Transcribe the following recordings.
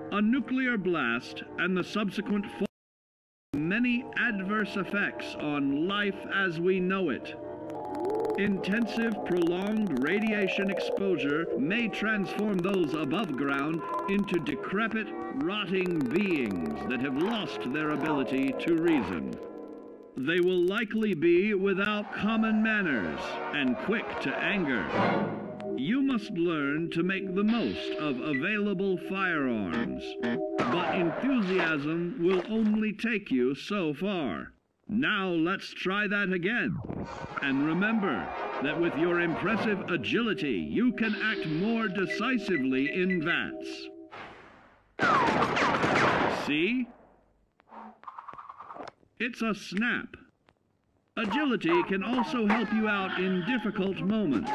A nuclear blast and the subsequent fall have many adverse effects on life as we know it. Intensive, prolonged radiation exposure may transform those above ground into decrepit, rotting beings that have lost their ability to reason. They will likely be without common manners and quick to anger. You must learn to make the most of available firearms, but enthusiasm will only take you so far. Now let's try that again. And remember that with your impressive agility, you can act more decisively in VATS. See? It's a snap. Agility can also help you out in difficult moments.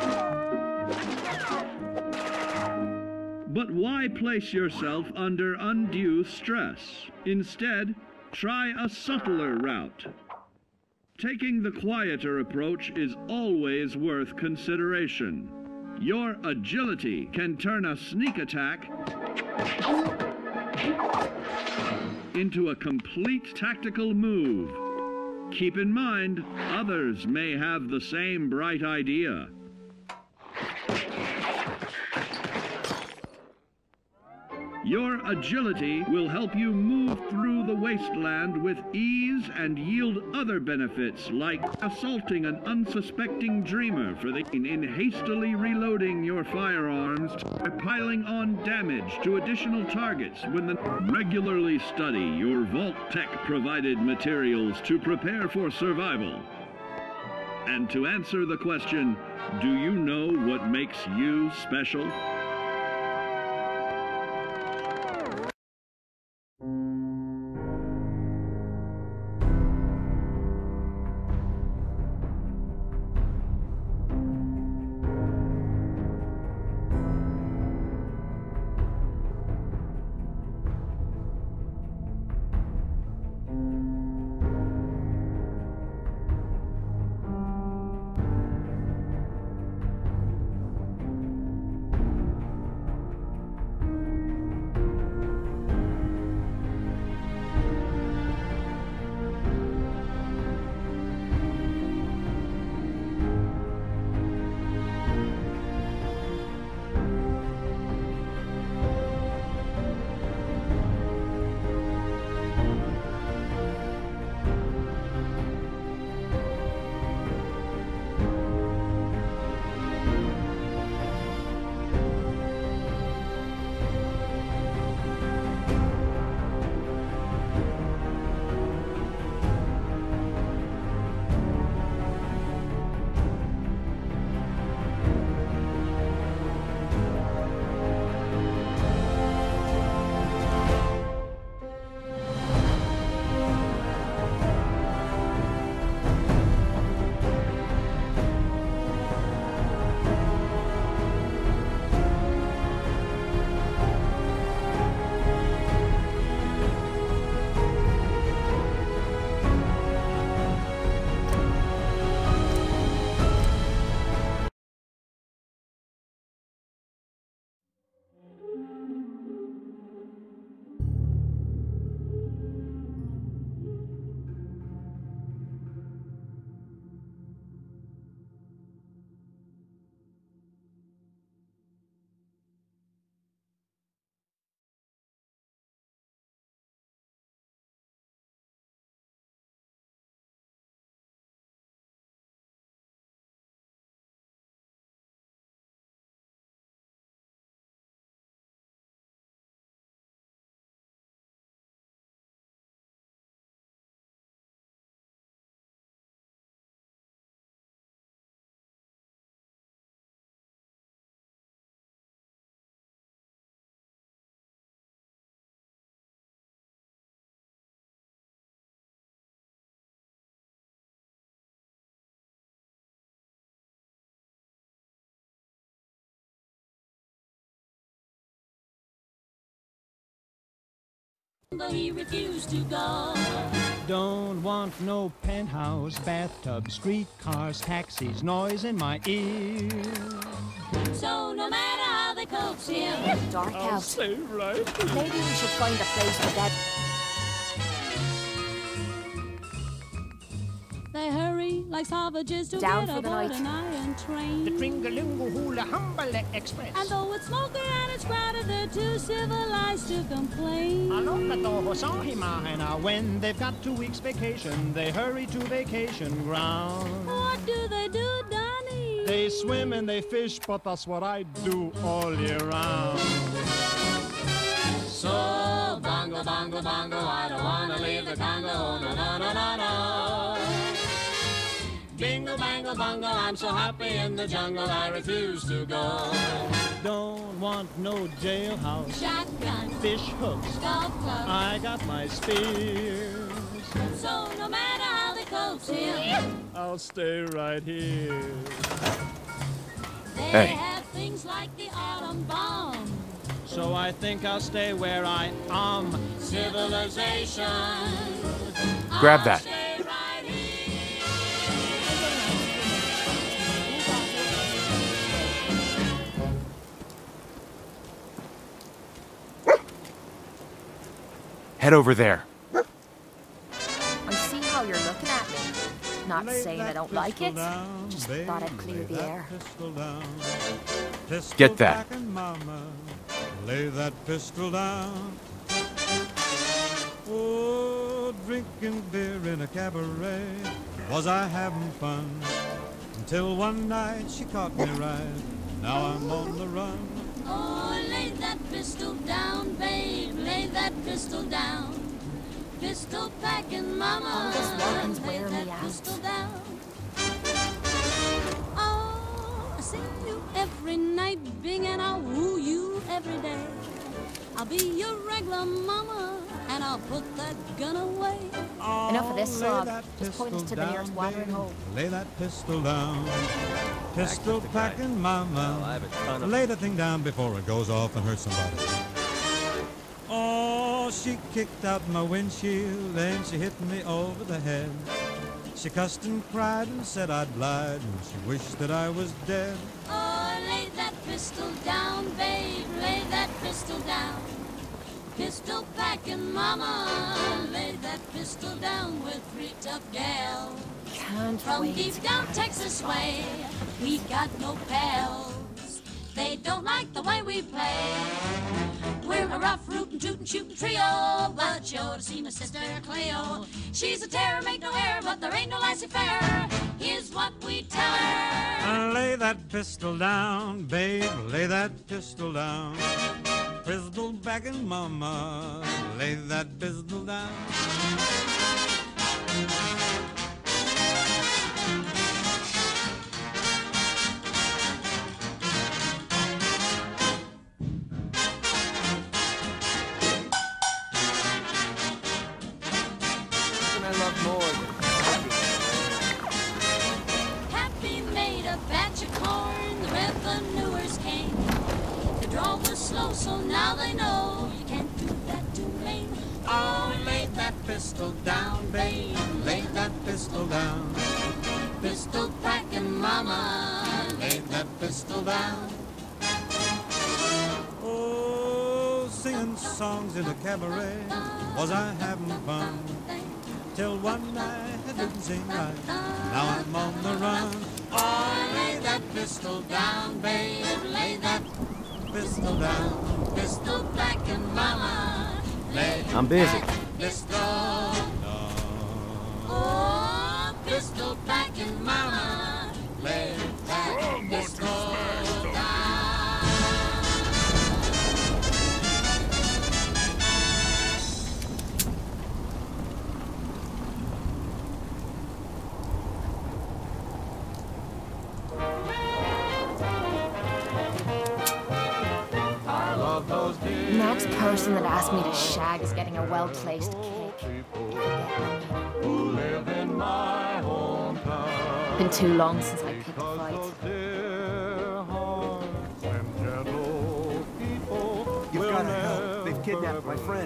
But why place yourself under undue stress? Instead, try a subtler route. Taking the quieter approach is always worth consideration. Your agility can turn a sneak attack into a complete tactical move. Keep in mind, others may have the same bright idea. Your agility will help you move through the wasteland with ease and yield other benefits like assaulting an unsuspecting dreamer in hastily reloading your firearms or piling on damage to additional targets when regularly study your Vault Tech provided materials to prepare for survival. And to answer the question, do you know what makes you special? But he refused to go. Don't want no penthouse, bathtub, streetcars, taxis, noise in my ear. So no matter how they they coax him. Dark I'll out. stay right. Maybe we should find a place for that. They hurry like savages to Down get for the aboard night. an iron train. The Tringalingo Hula Humble Express. And though it's smoky and it's crowded, they're too civilized to complain. When they've got 2 weeks vacation, they hurry to vacation ground. What do, Donnie? They swim and they fish, but that's what I do all year round. So, bongo, bongo, bongo, I don't wanna leave the Congo, no, no, no, no, no. Bingo, bango, bongo, I'm so happy in the jungle, I refuse to go. Don't want no jailhouse, Shotgun, fish hooks, golf club, I got my spears. so no matter how they coax him, I'll stay right here. they Hey. have things like the atom bomb. So I think I'll stay where I am. Civilization. Grab I'll that. stay right here. Head over there. I see how you're looking at me. Not saying I don't like it. Just thought I'd clear the air. Get that. Mama, lay that pistol down. Oh, drinking beer in a cabaret. Was I having fun? Until one night she caught me right. Now I'm on the run. Oh, lay that pistol down, babe. Lay that pistol down. Pistol packing, mama. This woman's Lay wearing that me out. pistol down. Oh, I see you every night, Bing, and I'll woo you every day. I'll be your regular mama, and I'll put that gun away. Enough of this Lay slob. that Just point us pistol to the nearest down, watering baby. hole. Lay that pistol down. Pistol packing, mama. Lay the thing down before it goes off and hurts somebody. Oh, she kicked out my windshield and she hit me over the head. She cussed and cried and said I'd lied and she wished that I was dead. Oh, lay that pistol down, babe. Lay that pistol down. Pistol packing, mama. Lay that pistol down with 3 tough gals. Can't From wait. deep down Texas way, we got no pals. They don't like the way we play. We're a rough, rootin', tootin', shootin' trio, but you ought to see my sister Cleo. She's a terror, make no error, but there ain't no laissez-faire. Here's what we tell her. Lay that pistol down, babe, lay that pistol down. Pistol packing, mama, lay that pistol down. Happy made a batch of corn, the revenuers came. The draw was slow, so now they know you can't do that to me. Oh, lay that pistol down, babe, lay that pistol down. Pistol packing, mama. Lay that pistol down. Oh, singing songs in a cabaret. Was I having fun? Till one night I didn't sing right. Now I'm on the run. Oh, lay that pistol down, babe. Lay that pistol down. Pistol packing, mama. Lay I'm busy. that pistol. Oh, pistol packing, mama. Lay that pistol down. Next person that asked me to shag is getting a well-placed kick. Been too long since I picked a fight. You've got to help. They've kidnapped my friend.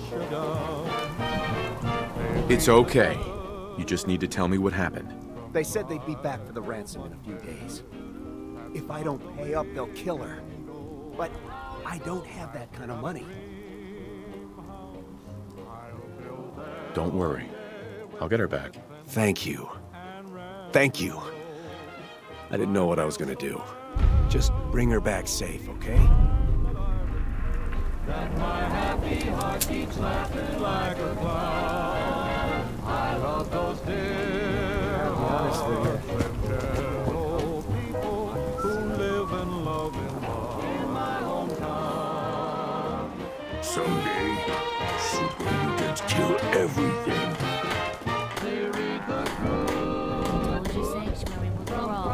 It's okay. You just need to tell me what happened. They said they'd be back for the ransom in a few days. If I don't pay up, they'll kill her. But I don't have that kind of money. Don't worry. I'll get her back. Thank you. Thank you. I didn't know what I was gonna do. Just bring her back safe, okay? That my happy heart keeps laughing like a clown. I love those dear hearts and gentle people who live and love in my hometown. Someday, super mutants kill everything. They read the good Sanctuary will grow.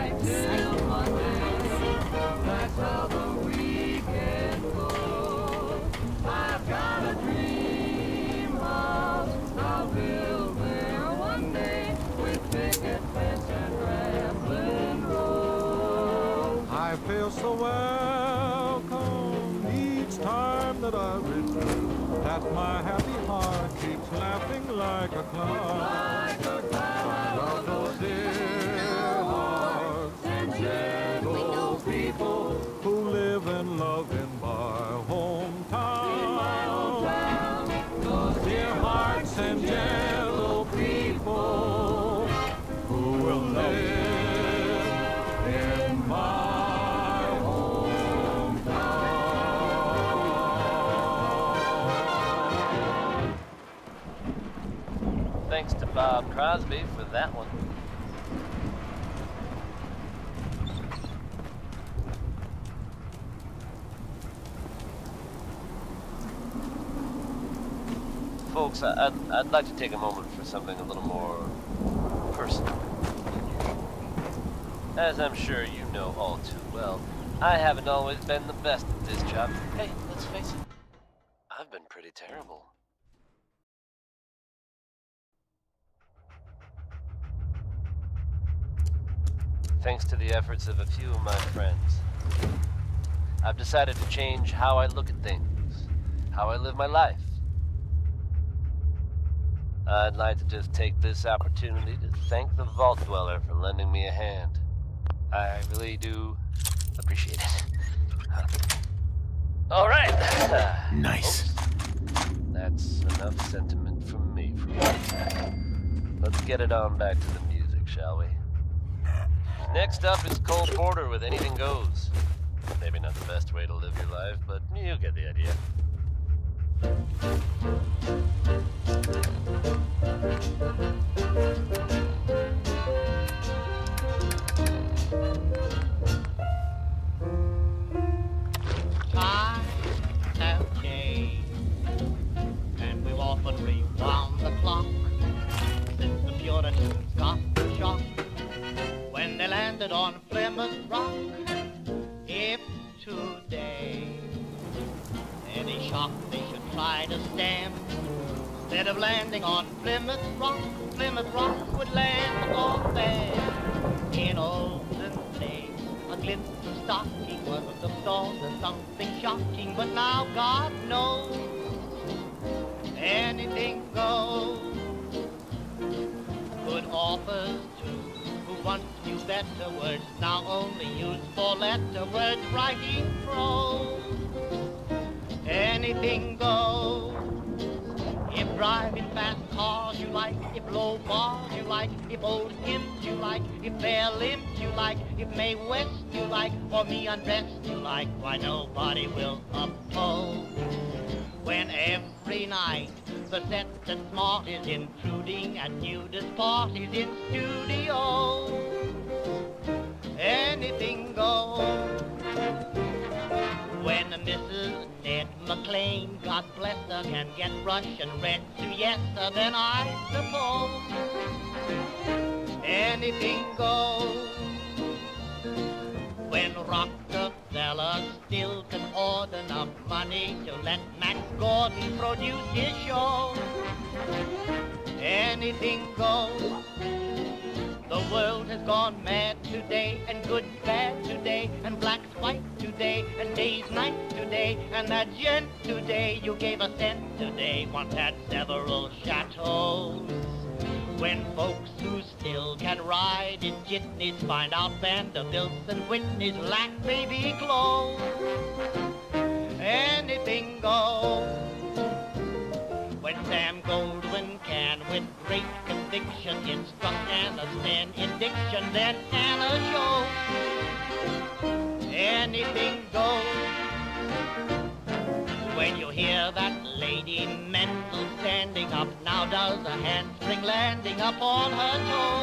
that's how the weekend goes. I've got a dream house I'll build there one day with picket fence and rambling road. I feel so welcome each time that I return. That my happy heart keeps laughing like a clown. I love those dear hearts and gentle people who live and love in my hometown. Those dear hearts and gentle people who will live in my hometown. Thanks to Bob Crosby for that one. Folks, I'd like to take a moment for something a little more personal than usual. As I'm sure you know all too well, I haven't always been the best at this job. Hey, let's face it, I've been pretty terrible. Thanks to the efforts of a few of my friends, I've decided to change how I look at things, how I live my life. I'd like to just take this opportunity to thank the Vault Dweller for lending me a hand. I really do appreciate it. All right. Nice. Folks, that's enough sentiment from me for one time. Let's get it on back to the music, shall we? Next up is Cole Porter with Anything Goes. Maybe not the best way to live your life, but you get the idea. Times have changed, and we've often rewound the clock since the Puritans got the shock when they landed on Plymouth Rock. If today any shock they should try to stem, instead of landing on Plymouth Rock would land on them. In olden days, a glimpse of stocking was the thought of something shocking, but now God knows anything goes. Good authors too, who once knew better words, now only use four-letter words, writing prose. Anything goes. If driving fast cars you like, if low bars you like, if old hymns you like, if fair limbs you like, if Mae West you like, or me undressed you like, why nobody will oppose. When every night the set that's smart is intruding at nudist parties in studios, anything goes. When Mrs. Ned McLean, God bless her, can get Russian red to yes, then I suppose anything goes. When Rockefeller still can hoard enough money to let Max Gordon produce his show, anything goes. The world has gone mad today, and good's bad today, and black's white today, and day's night today, and that gent today you gave a cent today once had several chateaus. When folks who still can ride in jitneys find out Vanderbilts and Whitneys lack baby clothes, anything goes. When Sam Goldwyn can, with great conviction, instruct Anna Sten in diction, then Anna shows anything goes. When you hear that Lady Mendel standing up, now does a handspring landing up on her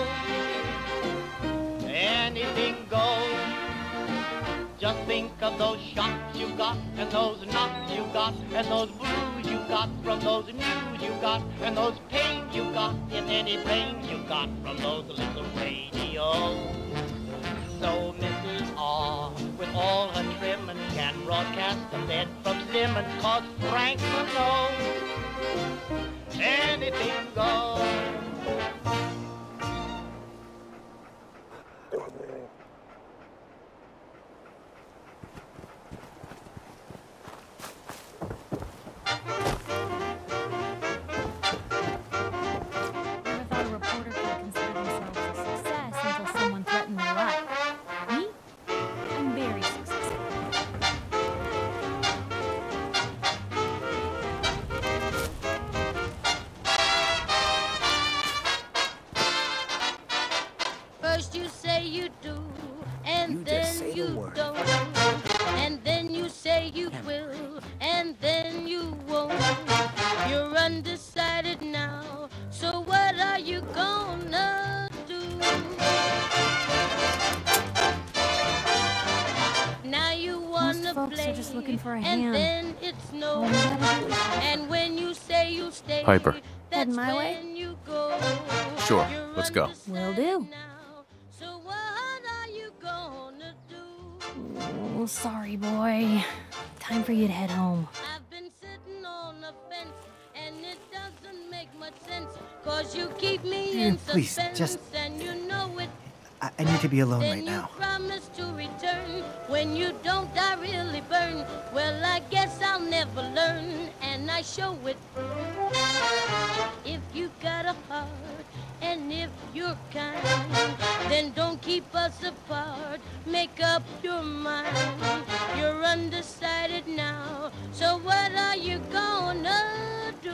toes, anything goes. Just think of those shots you got, and those knocks you got, and those blues you got from those news you got, and those pains you got in any pain you got from those little radios. So Mrs. R, with all her trim, and can broadcast the bed from Simmons, 'cause Franklin knows anything goes. First you say you do, and then you don't, and then you say you will, and then you won't. You're undecided now, so what are you gonna do? Now you wanna play, are just looking for a and hand. then it's no. And when you say you stay, Piper. that's Heading my when way? you go. Sure, You're let's go. Will do. now, so what are you gonna do? Oh, sorry, boy. Time for you to head home. I've been sitting on the fence, and it doesn't make much sense, 'cause you keep me in Please, suspense, just- and you know it. I need to be alone Then right you now. promise to return. When you don't, I really burn. Well, I guess I'll never learn, and I show it. If you got a heart, and if you're kind, then don't keep us apart. Make up your mind. You're undecided now, so what are you gonna do?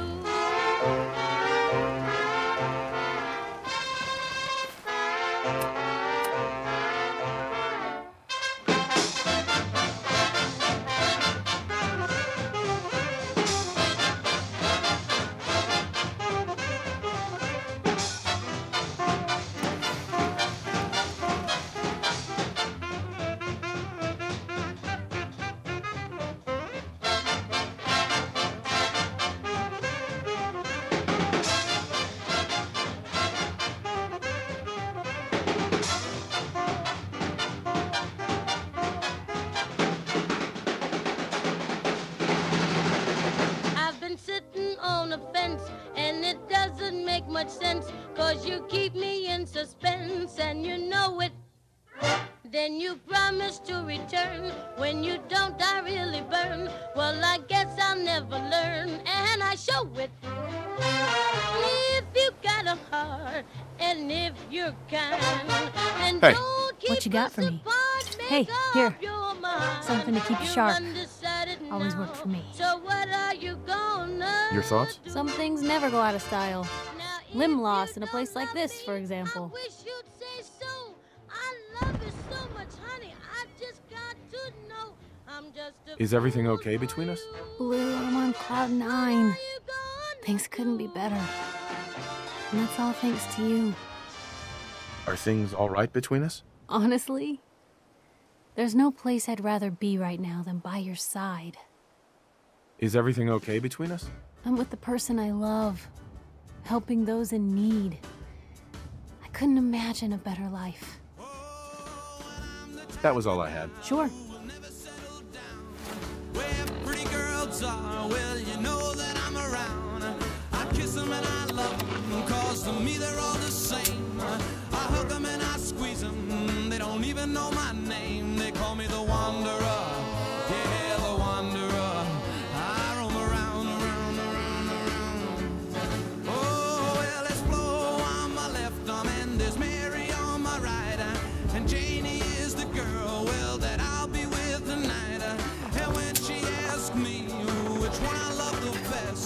I've been sitting on a fence, and it doesn't make much sense, 'cause you keep me in suspense, and you know it. Then you promise to return. When you don't, I really burn. Well, I guess I'll never learn, and I show it. If you got a heart, and if you're kind, and Hey. don't keep What you got us for me? apart, Hey, make here. up your mind. Something to keep you You're sharp. undecided Always now, worked for me. So what are you gonna Your thoughts? do? Some things never go out of style. Now, if Limb you loss in a don't place like love this, me, for example. I wish you'd say so. I love you so much, honey. I've just got to know. I'm just a Is everything fool okay for between us? you. Blue, I'm on cloud What 9. are you gonna Things couldn't be do? better. And that's all thanks to you. Are things all right between us? Honestly, there's no place I'd rather be right now than by your side. Is everything okay between us? I'm with the person I love, helping those in need. I couldn't imagine a better life. That was all I had. Sure. Where pretty girls are, well, you know that I'm around. I kiss them and I love them, 'cause to me they're all the same. I hug them and I squeeze them, they don't even know my name. They call me the Wanderer, yeah, the Wanderer. I roam around, around, around, around. Oh, well, let's blow on my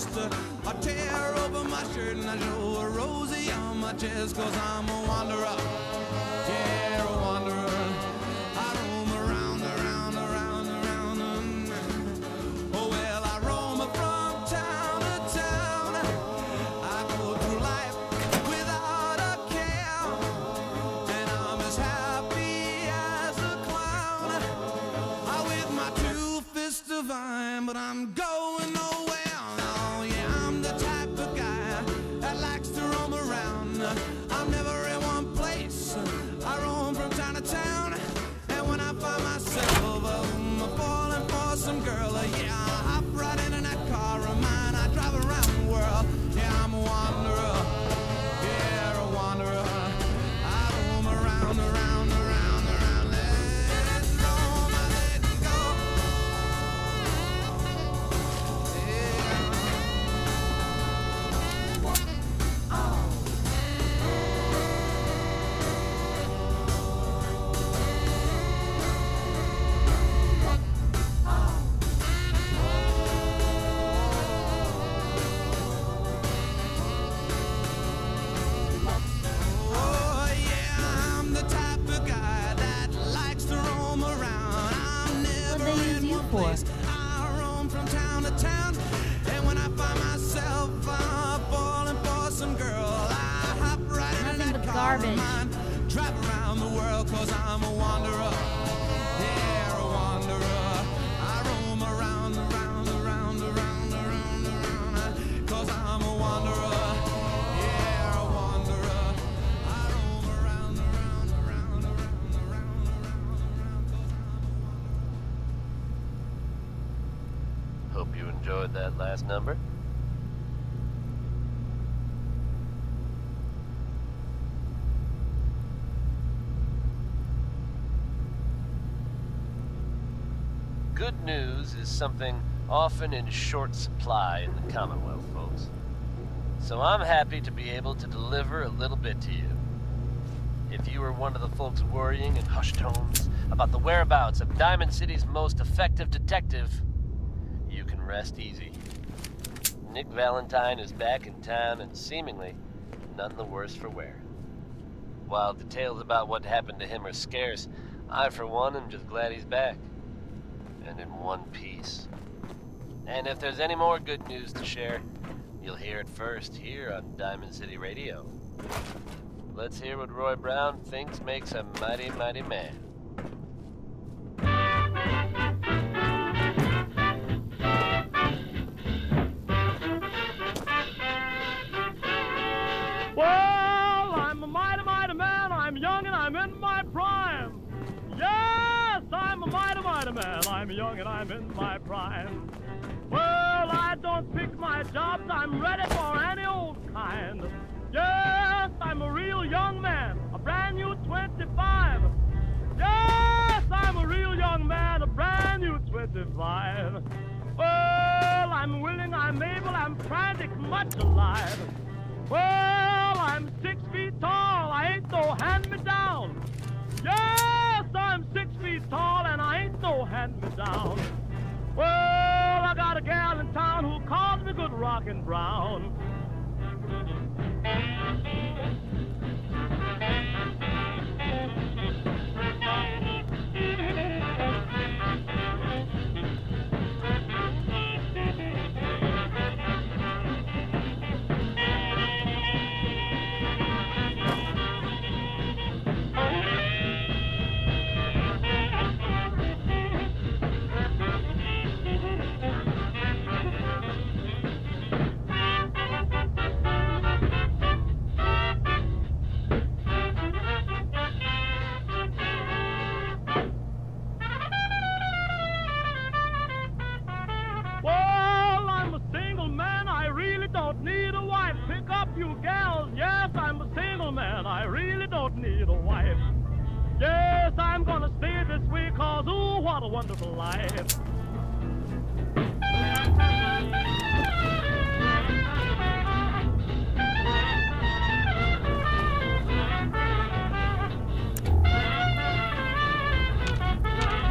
twist a tear over my shirt and I show a rosy on my chest, 'cause I'm a wanderer, yeah, a wanderer. I roam around, around, around, around. Oh well, I roam from town to town. I go through life without a care, and I'm as happy as a clown. I with my two fists divine, but I'm going nowhere. Oh yeah, I'm the type of guy that likes to roam around. I'm never in one place. I roam from town to town, and when I find myself falling for some girl, yeah, I hop right into that car of mine. I drive around the world. Yeah, I'm a wanderer. Yeah, a wanderer. I roam around, around, around, around. Let it roam, I let it go. Oh yeah, I'm the type of guy that likes to roam around. I'm never What'd they use in you one for? place. I roam from town to town, and when I find myself falling for some girl, I hop right into Nothing that but car of garbage. mine, drive around the world, 'cause I'm a wanderer. Yeah, a wanderer. I roam around, around, around, around, around, around, 'cause I'm a wanderer. Yeah, a wanderer. I roam around, around, around, around, around, around, 'cause I'm a Hope you enjoyed that last number. Good news is something often in short supply in the Commonwealth, folks. So I'm happy to be able to deliver a little bit to you. If you were one of the folks worrying in hushed tones about the whereabouts of Diamond City's most effective detective, you can rest easy. Nick Valentine is back in town and seemingly none the worse for wear. While details about what happened to him are scarce, I for one am just glad he's back. And in one piece. And if there's any more good news to share, you'll hear it first here on Diamond City Radio. Let's hear what Roy Brown thinks makes a mighty, mighty man. Well, I'm a mighty, mighty man. I'm young and I'm in my prime. Yes, I'm a mighty, mighty man. I'm young and I'm in my prime. Well, I don't pick my jobs. I'm ready for any old kind. Yes, I'm a real young man, a brand new 25. Yes, I'm a real young man, a brand new 25. Well, I'm willing, I'm able, I'm frantic, much alive. Well, I'm 6 feet tall, I ain't no hand-me-down. Yes, I'm 6 feet tall and I ain't no hand-me-down. Well, I got a gal in town who calls me Good Rockin' Brown. You gals, yes, I'm a single man. I really don't need a wife. Yes, I'm gonna stay this way, 'cause ooh, what a wonderful life.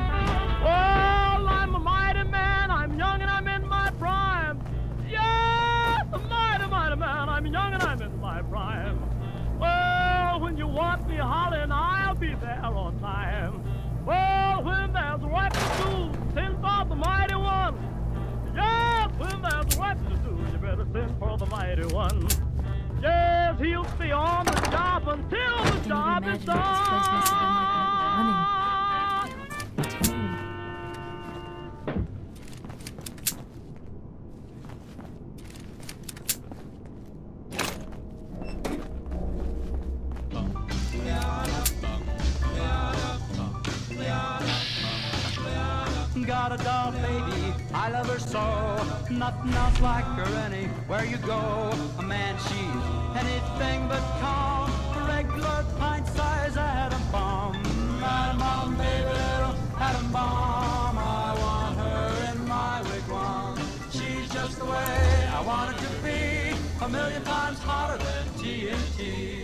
Well, I'm a mighty man. I'm young and I'm in my prime. Yes! my prime. Well, when you want me hollering, I'll be there on time. Well, when there's work to do, send for the mighty one. Yes, when there's work to do, you better send for the mighty one. Yes, he'll stay on the job until the job is done. Got a doll baby, I love her so. Nothing else like her anywhere you go. A man, she's anything but calm. A regular pint-sized atom bomb. Atom bomb, baby, little atom bomb. I want her in my wigwam. She's just the way I want it to be. A million times hotter than TNT.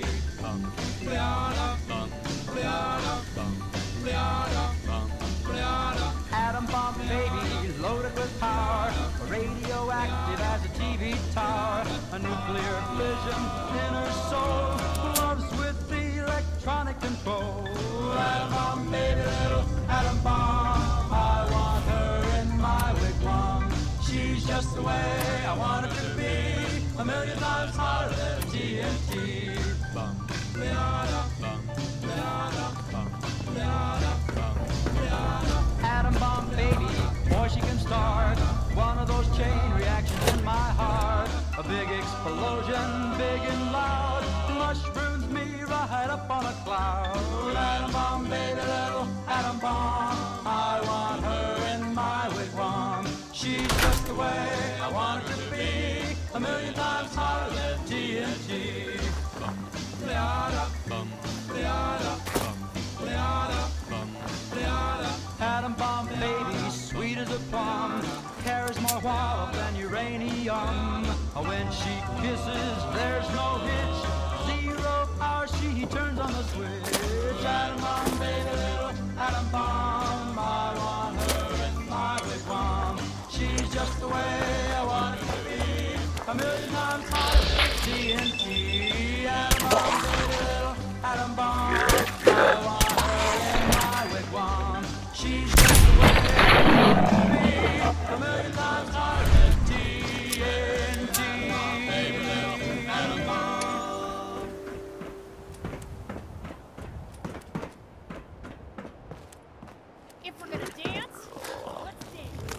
Atom bomb baby, loaded with power, radioactive as a TV tower, a nuclear fission in her soul, loves with the electronic control. Atom bomb baby, little atom bomb, I want her in my wigwam. She's just the way I want it to be, a million times hotter than TNT. Atom bomb baby, boy she can start one of those chain reactions in my heart. A big explosion, big and loud, mushrooms me right up on a cloud. Atom bomb baby, little atom bomb, I want her in my wigwam. She's just the way I want her to be, a million times hotter than TNT. Atom bomb baby, sweet as a plum, carries more wallop than uranium. When she kisses, there's no hitch, zero power, she turns on the switch. Atom bomb baby, little atom bomb, I want her in my wigwam. She's just the way I want it to be, a million times hotter than TNT. Atom bomb baby, little atom bomb, I want her in my wigwam. She's just the way I want it to be, a million times hotter than TNT. Baby, little atom bomb. If we're gonna dance, let's dance.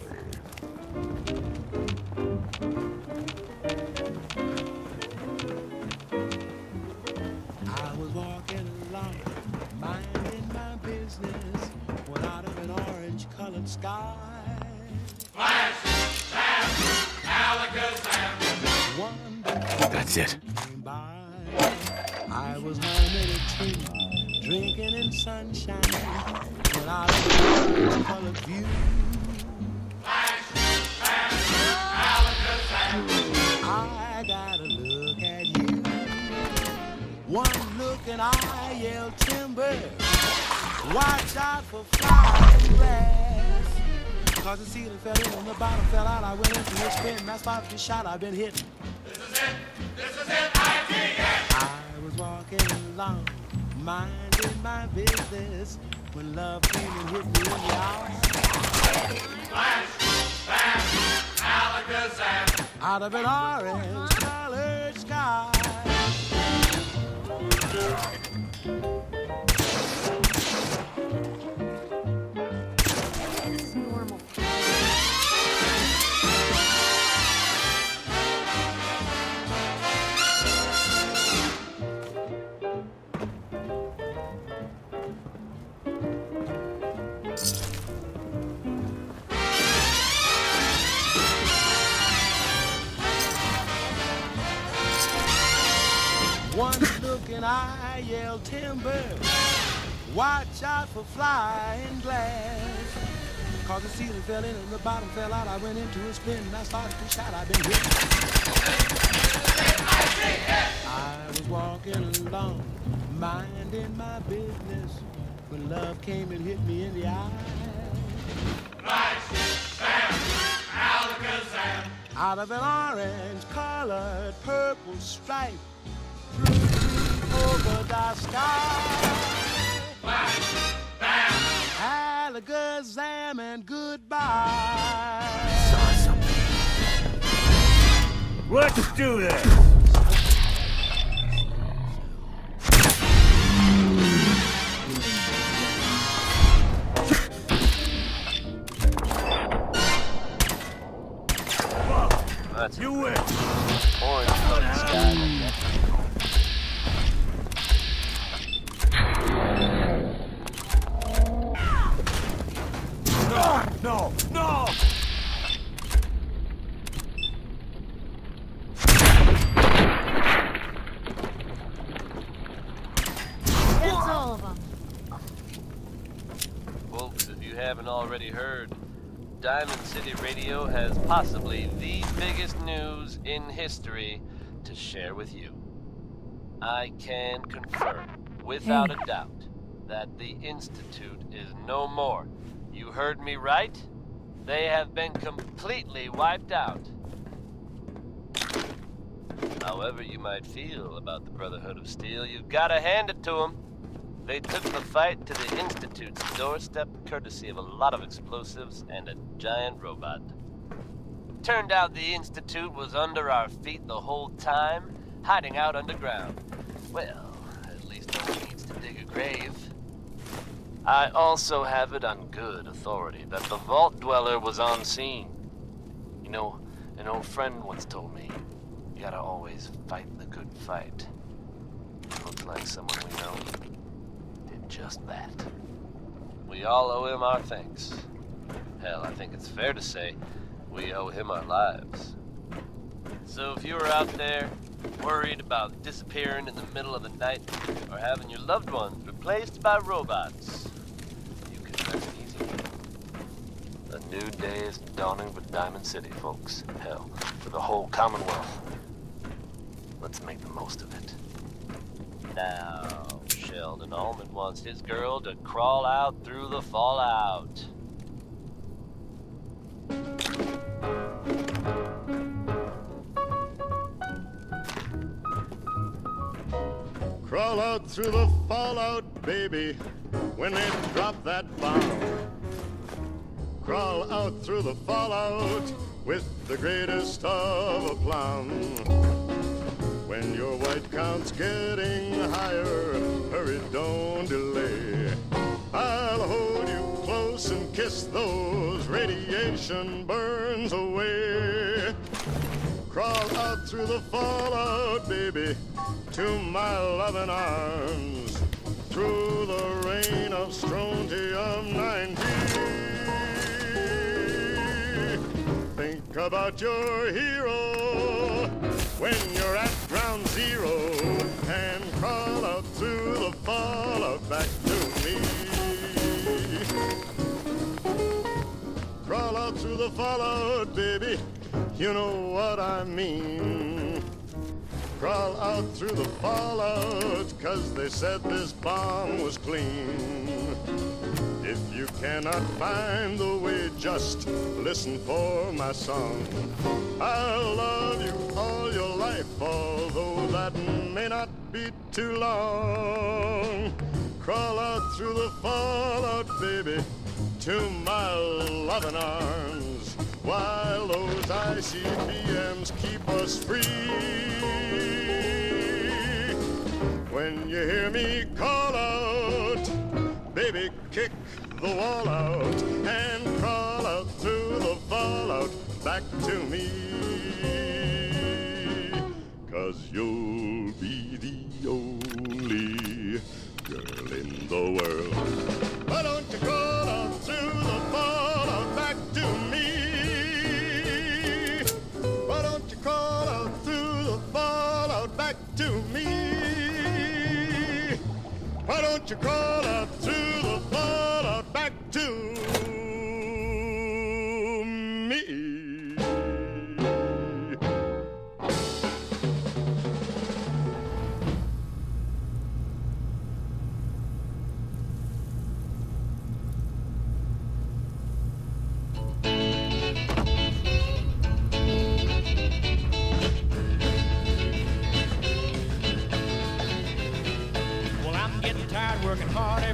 I was walking along, minding my business, when out of an orange-colored sky, Flash, flash, Alakazam. One That's it. came by. I was home in a tree, drinking in sunshine, when out of an orange-colored view. Flash, flash, Alakazam. I gotta look at you. One look and I yell timber. Watch out for flying glass. Cause the ceiling fell in and the bottom fell out. I went into a spin, that's about the shot I've been hitting. This is it, I was walking along, minding my business, when love came and hit me in the eye. Flash, flash, Alakazam. Out of an orange-colored sky. This is normal. One look and I yell timber. Watch out for flying glass. Cause the ceiling fell in and the bottom fell out. I went into a spin and I started to shout. I've been hit. I was walking along, minding my business, when love came and hit me in the eye. Flash, bam, Alakazam. Out of an orange-colored purple stripe, cruising over the sky. Flash, bam, Alakazam and goodbye. Saw something. Let's do this! That's You win! orange colored sky. No! No! That's all of them. Folks, if you haven't already heard, Diamond City Radio has possibly the biggest news in history to share with you. I can confirm, without a doubt, that the Institute is no more. You heard me right? They have been completely wiped out. However you might feel about the Brotherhood of Steel, you've got to hand it to them. They took the fight to the Institute's doorstep courtesy of a lot of explosives and a giant robot. Turned out the Institute was under our feet the whole time, hiding out underground. Well, at least no one needs to dig a grave. I also have it on good authority that the Vault Dweller was on scene. You know, an old friend once told me, you gotta always fight the good fight. Looks like someone we know did just that. We all owe him our thanks. Hell, I think it's fair to say we owe him our lives. So if you were out there worried about disappearing in the middle of the night or having your loved ones replaced by robots, you can rest easy. A new day is dawning for Diamond City, folks. Hell, for the whole Commonwealth. Let's make the most of it. Now, Sheldon Allman wants his girl to crawl out through the fallout. Crawl out through the fallout, baby, when they drop that bomb. Crawl out through the fallout with the greatest of aplomb. When your white count's getting higher, hurry, don't delay. I'll hold you close and kiss those radiation burns away. Crawl out through the fallout, baby, to my loving arms. Through the rain of strontium-90. Think about your hero when you're at ground zero, and crawl out through the fallout back to me. Crawl out through the fallout, baby, you know what I mean. Crawl out through the fallout, 'cause they said this bomb was clean. If you cannot find the way, just listen for my song. I'll love you all your life, although that may not be too long. Crawl out through the fallout, baby, to my loving arms, while those ICBMs keep us free. When you hear me call out, baby, kick the wall out and crawl out through the fallout back to me. 'Cause you'll be the only girl in the world. Why don't you crawl out through the fallout back to me? Why don't you crawl out through the fallout back to me? Why don't you crawl out through the fallout back to me?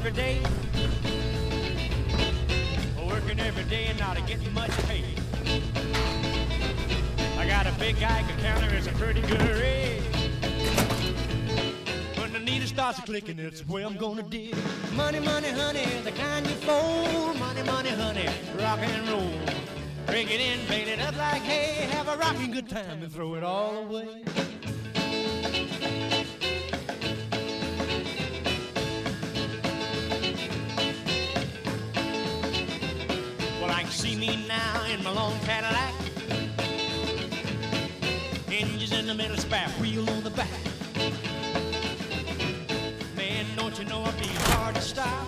every day. Working every day and not getting much pay. I got a big Geiger counter, it's a pretty good rate. When the needle starts clicking, it's the way I'm gonna dig. Money, money, honey, the kind you fold. Money, money, honey, rock and roll. Break it in, bait it up like hay. Have a rocking good time and throw it all away. See me now in my long Cadillac. Hinges in the middle, spare wheel on the back. Man, don't you know I'll be hard to stop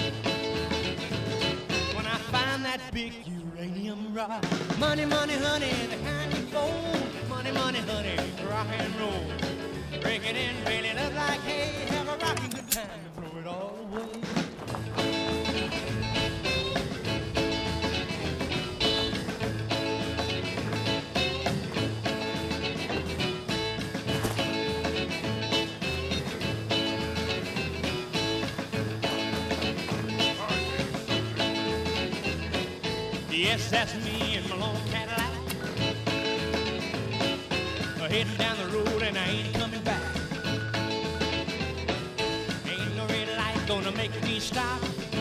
when I find that big uranium rock. Money, money, honey, the kind you fold. Money, money, honey, rock and roll. Break it in, bail it up like hay. Have a rocking good time and throw it all away. Yes, that's me in my long Cadillac. Heading down the road and I ain't coming back. Ain't no red light gonna make me stop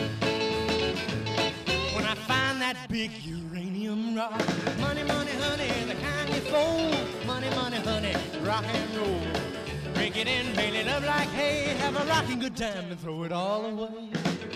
when I find that big uranium rock. Money, money, honey, the kind you fold. Money, money, honey, rock and roll. Break it in, bail it up like hay. Have a rocking good time and throw it all away.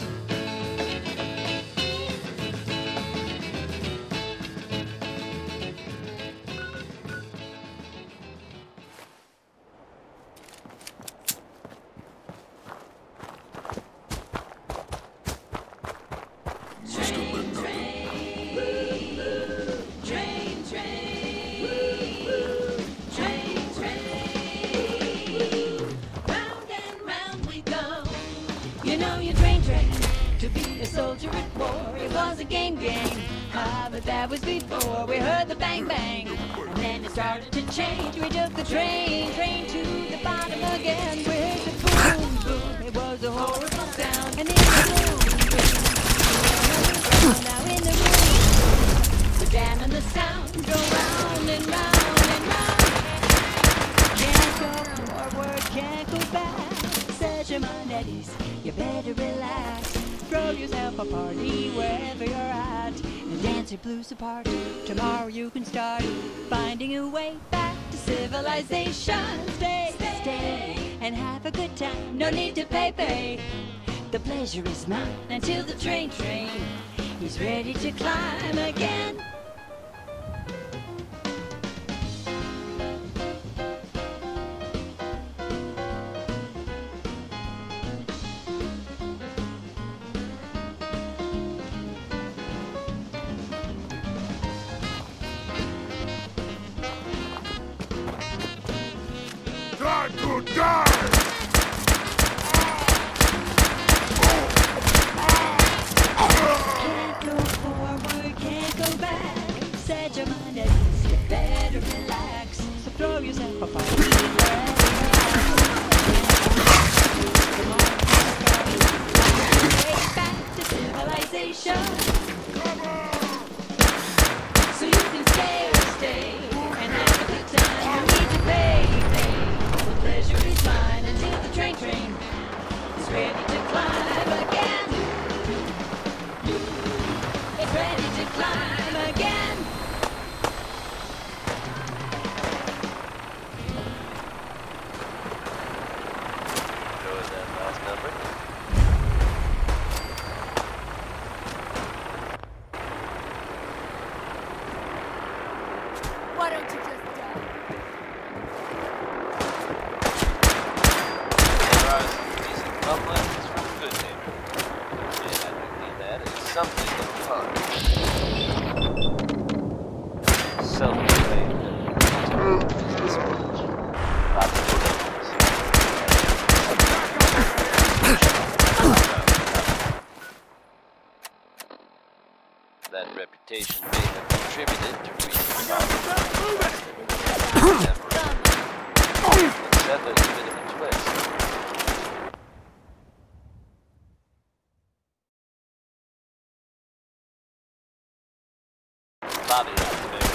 That was before we heard the bang bang, and then it started to change. We took the train to the bottom again. We heard the boom boom, it was a horrible sound. And in the boom boom, now in the room, we're jamming the sound, go round and round and round. Can't go forward, can't go back. Said your Monettis, you better relax. Throw yourself a party wherever you're at. Dance your blues apart. Tomorrow you can start finding a way back to civilization. Stay, stay, and have a good time. No need to pay. The pleasure is mine until the train is ready to climb again. Bobby has to bear.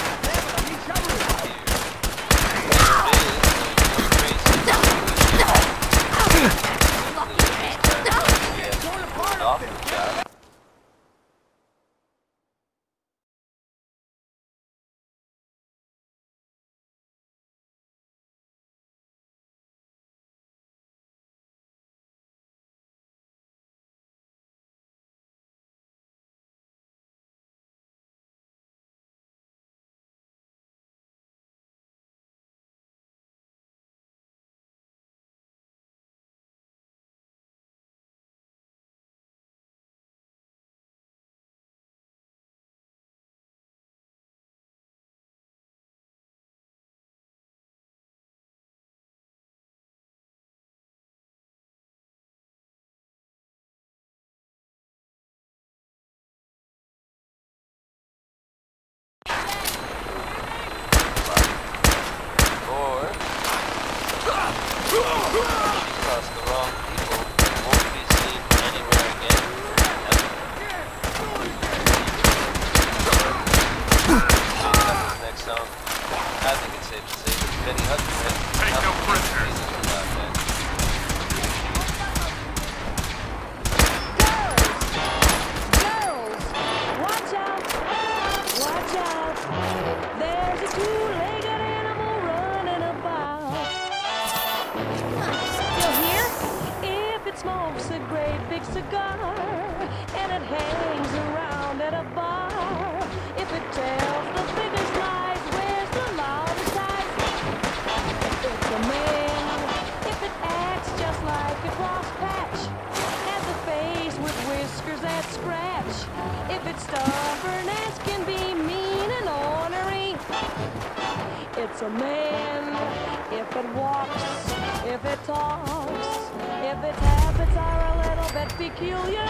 It's a man if it walks, if it talks, if its habits are a little bit peculiar,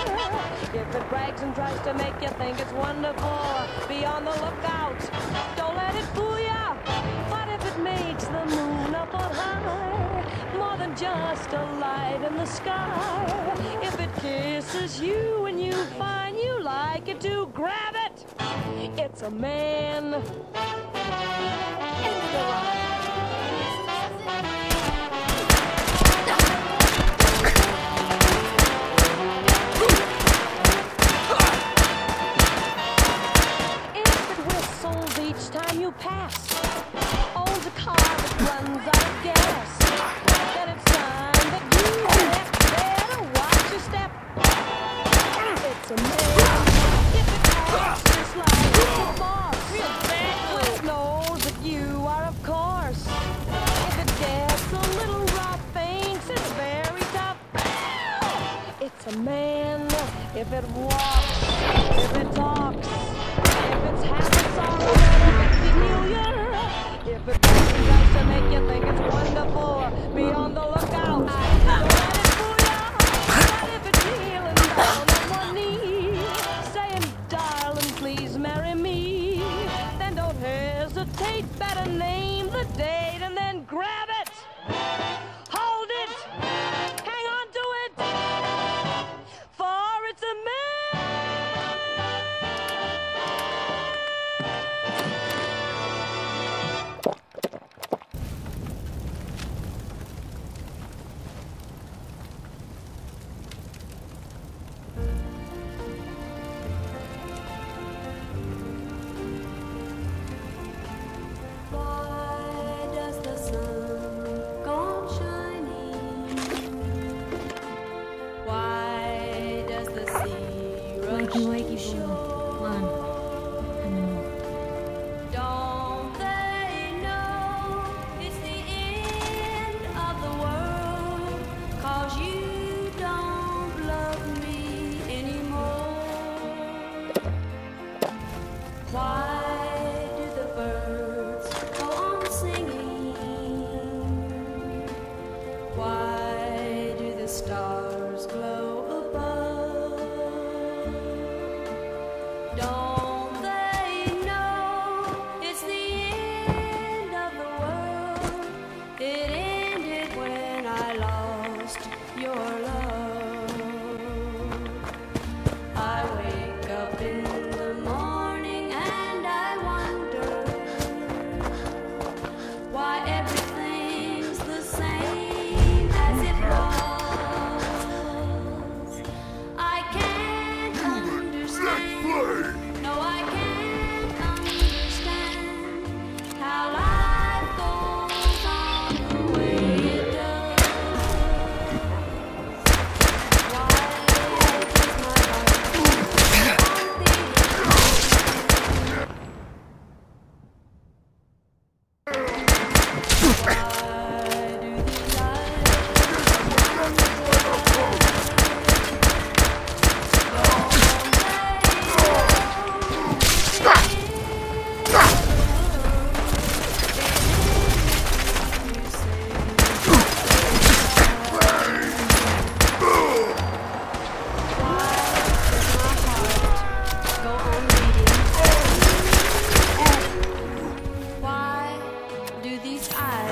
if it brags and tries to make you think it's wonderful, be on the lookout, don't let it fool ya. But if it makes the moon a foot high, more than just a light in the sky, if it kisses you and you find you like it to grab it, it's a man. Each time you pass, owns a car that runs out of gas, then it's time that you better watch your step. It's a man if it acts just like a boss, when it knows that you are, of course. If it gets a little rough, thinks it's very tough. It's a man if it walks, if it talks, if its habits are if it tries to make you think it's wonderful, be on the lookout. Don't let it fool ya. But if it's kneeling down on one knee, saying, darling, please marry me, then don't hesitate. Better name the date and then grab it. Hold it. Hang on to it. For it's a man.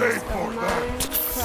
pay for that.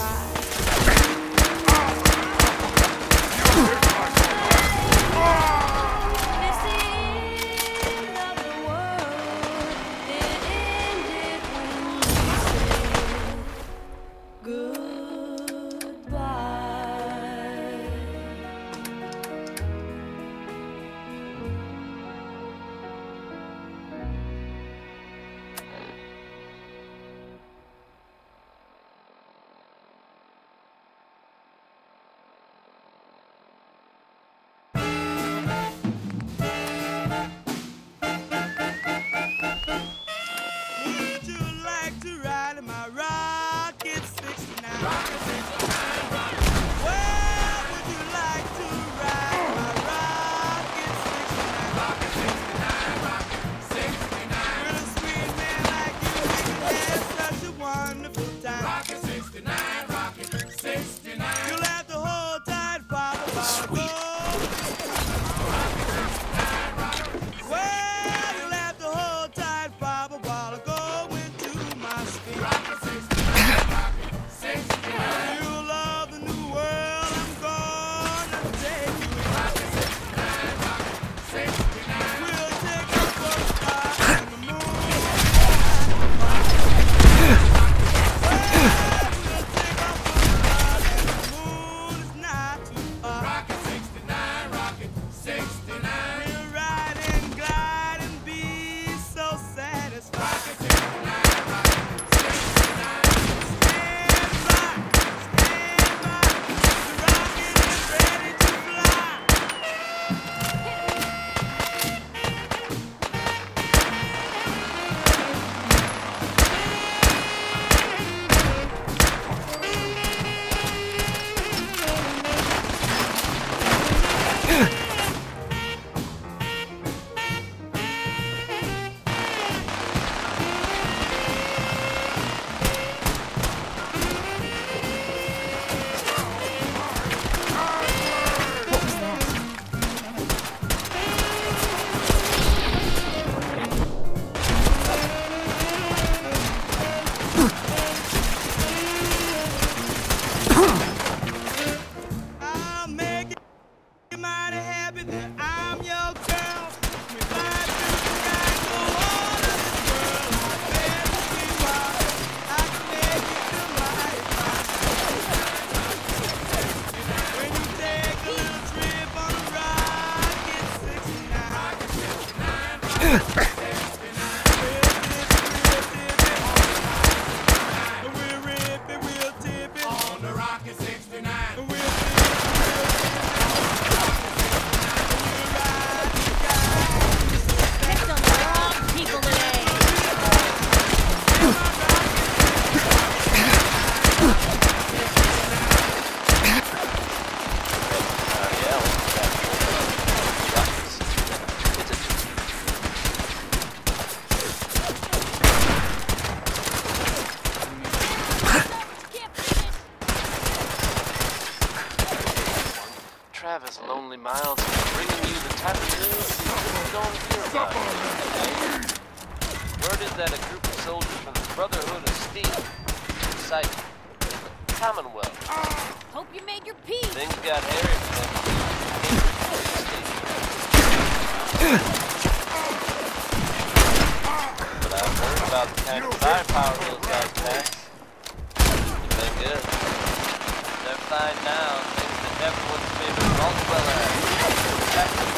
Travis Lonely Miles bringing you the type of news you don't hear about. Word is that a group of soldiers from the Brotherhood of Steel, Sight, Commonwealth. Hope you made your peace. Things got hairy for them. But I've heard about the kind of firepower those guys pack. You've been good. They're fine now. Things that everyone's favorite Roswell has. Captain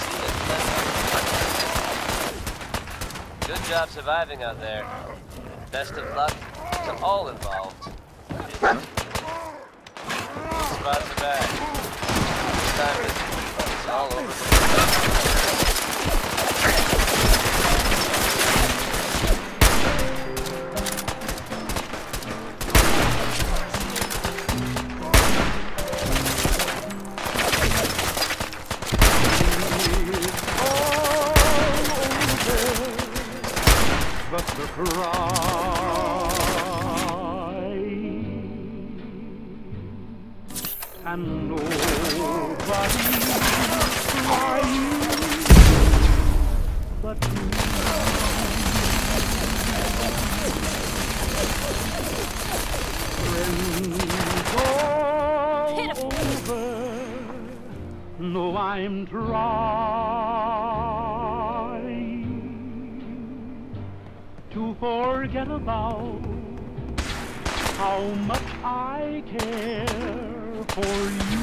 Thomas. Good job surviving out there. Best of luck to all involved. Spots are back. This time it's all over. But the cry and nobody's crying but me. I'm trying to forget about how much I care for you.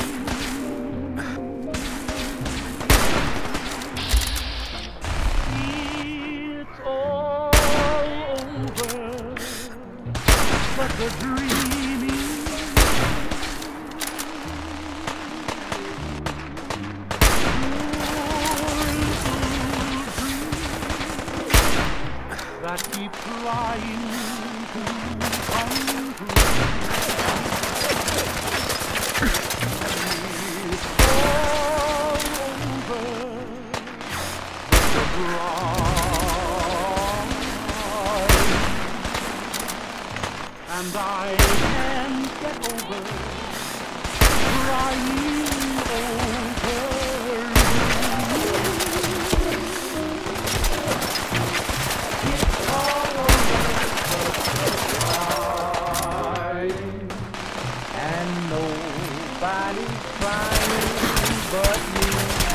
It's all over, but the dreaming that keep trying to come true. It's all over the cry, and I can't get over crying over you. It's all over the crying, and nobody's crying but me.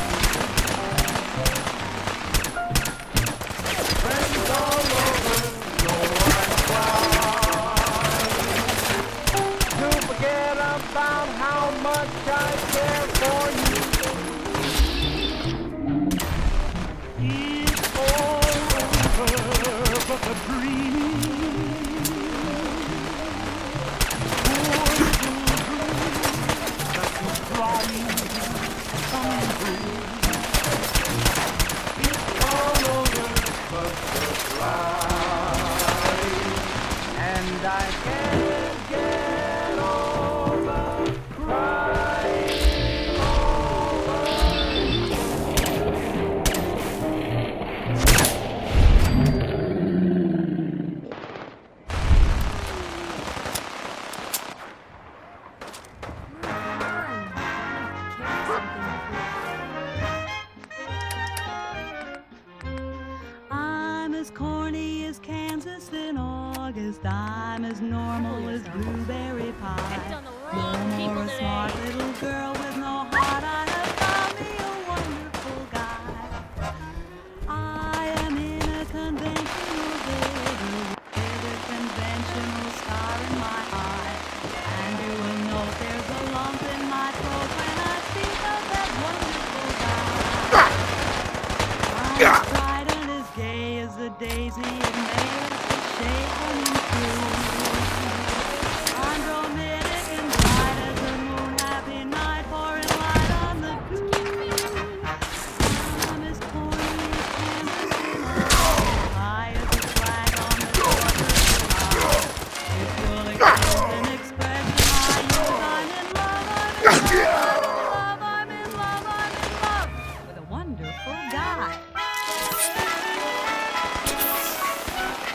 Friends all over, no one crying to forget about how much I care for you. It's all over, but the dream, poor little dream that you're trying to come true. It's all over, but the cry, and I can't get over crying over you. I'm as corny as Kansas in August. I'm as normal as blueberry pie. No more a smart little girl with no heart. I have found me a wonderful guy. I am in a conventional bed with a conventional star in my eye. And you will note there's a lump in my throat when I speak of that wonderful guy. I'm bright and as gay as a daisy, it makes a shade coming through. I'm romantic and bright as a moon, happy night, pouring light on the goose. I'm as corny as Kansas in August, high as a flag on the 4th of July. If you'll excuse an expression I use, I'm in love, I'm in love, I'm in love, I'm in love with a wonderful guy.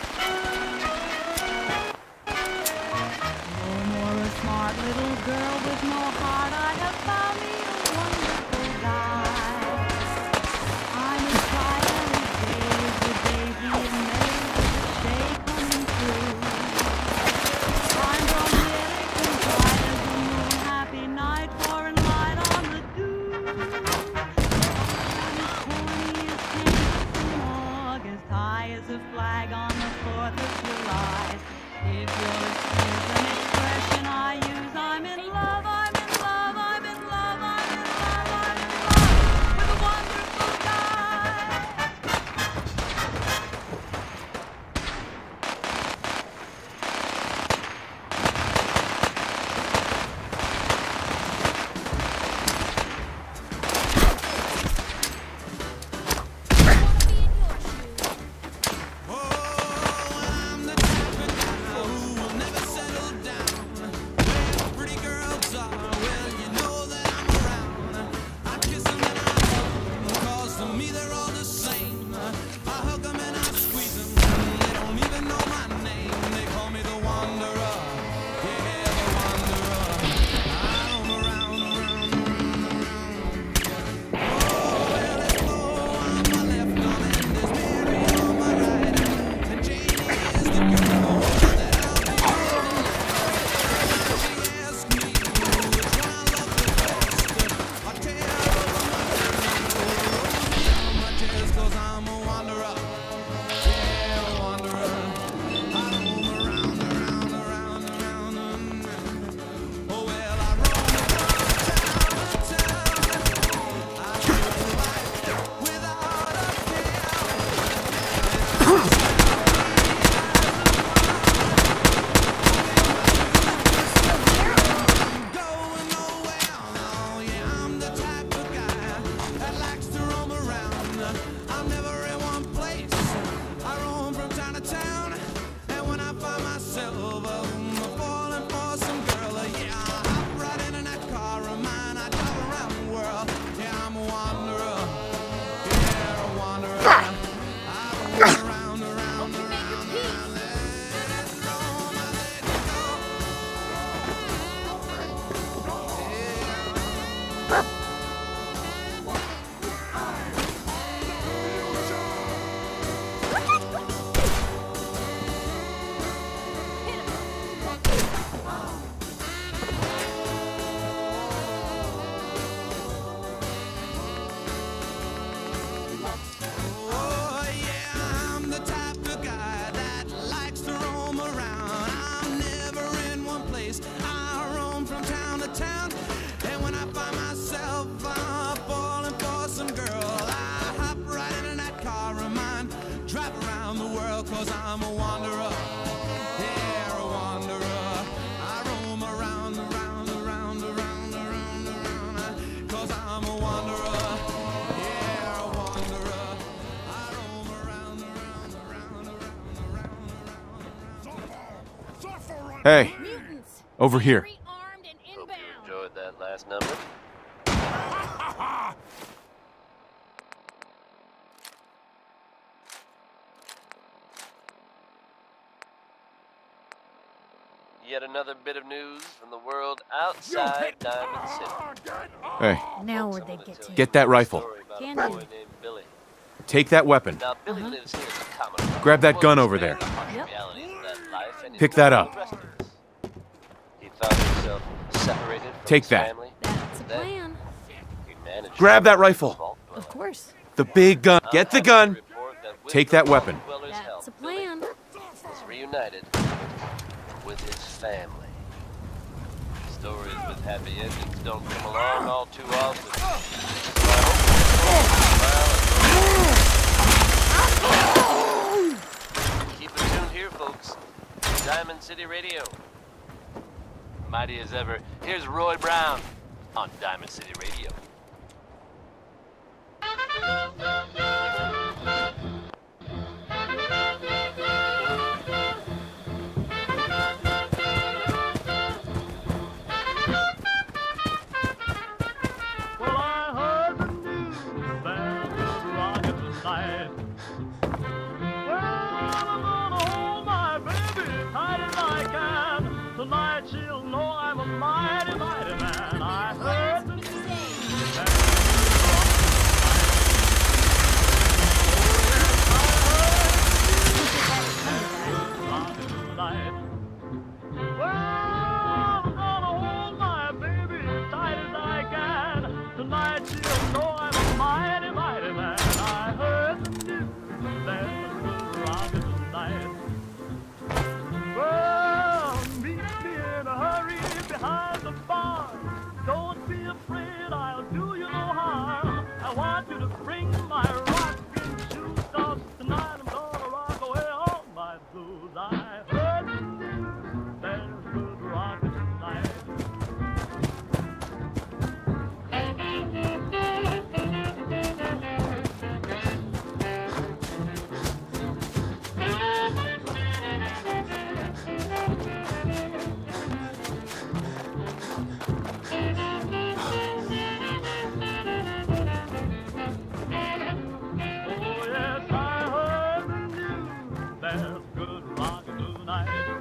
Hey, over here. Hope you enjoyed that last number. Yet another bit of news from the world outside Diamond City. Hey, Now where'd they get to? get that rifle. Can Boy do. named Billy. Take that weapon. Now, Billy lives here as a common. Grab that gun over there. Yep. Pick that up. He found himself separated from Take his that. family. That's a plan. He managed Grab that rifle. Of course. The big gun. Get the gun. Take that weapon. That's a plan. Is reunited with his family. Stories with happy endings don't come along all too often. Keep it tuned here, folks. Diamond City Radio. Mighty as ever, here's Roy Brown on Diamond City Radio. Well, I heard the news that was rocking tonight. Well, I'm gonna hold my baby tight as I can. Tonight she'll know I'm a mighty, mighty man. I heard the news that was rocking tonight. Well, I'm gonna hold my baby tight as I can. Tonight she'll know I'm a mighty, mighty man. I heard the news that was rocking tonight. Well, meet me in a hurry behind the bar. Don't be afraid, I'll do you no harm. I want you to bring my rocking shoes, 'cause tonight I'm gonna rock away all my blues. I heard the news there's good rocking tonight. Oh yes, I heard the news there's good rocking tonight.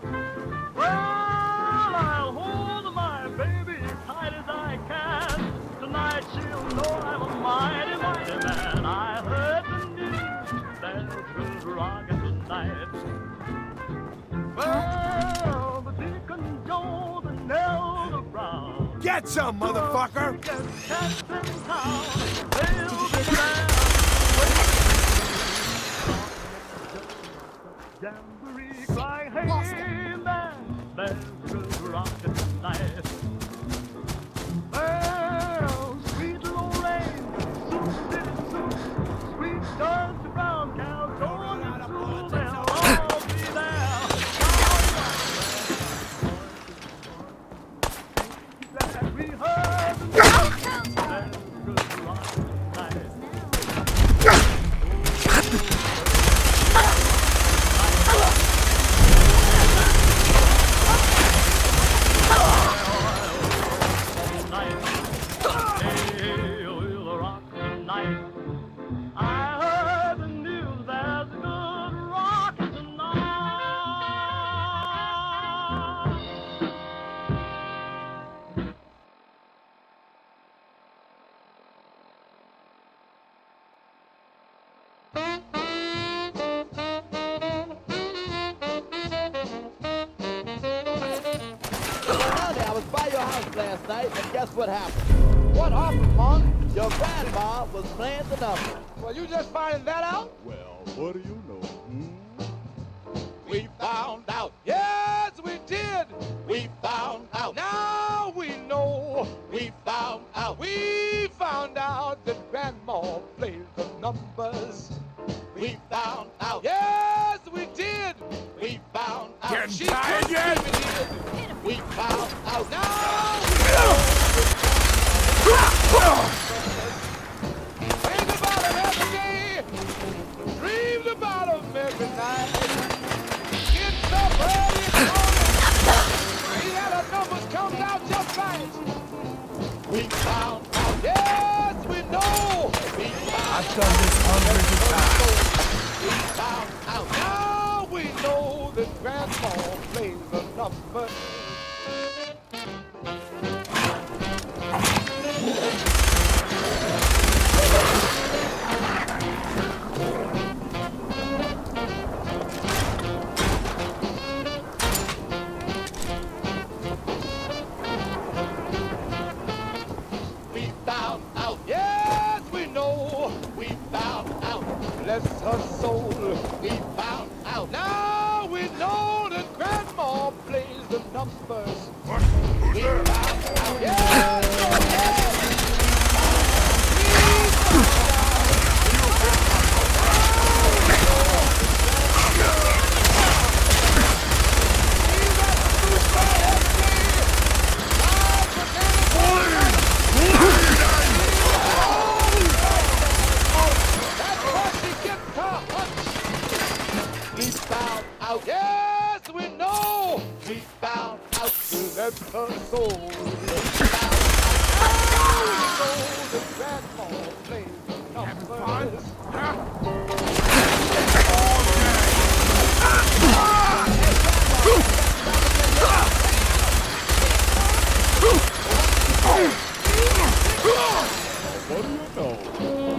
Well, I'll hold my baby tight as I can. Tonight she'll know I'm a mighty, mighty man. I heard the news there's good rocking tonight. Well, the Deacon Jones and Elder Brown. Get some, motherfucker! Just cats in town, they'll be glad. Jamboree crying, hey man, there's good rockin' tonight. Well, sweet Lorraine, Soup City Soup, sweet Dusty Brown, California Soup, they'll all be there. That we heard the news, there's good rockin' tonight. I was by your house last night, and guess what happened? What happened, Monk? Your grandma was playing the number. Well, you just finding that out? Well, what do you know? We found out. Yes, we did. We found out. Now we know. We found out. We found out that Grandma plays the numbers. We found out. Yes, we did. We found out. Getting tired yet? We found out. Now think about it every day. Dreams about them every night. Get up early in the morning. plays the number. We found out, yes, we know. We found out, bless her soul. We found out. Now we know that Grandma plays the numbers. We found out, yes, oh, yes. We found out, yes, we know. We found out to let her soul. We found out, now we know the grandma plays the numbers. What do you know?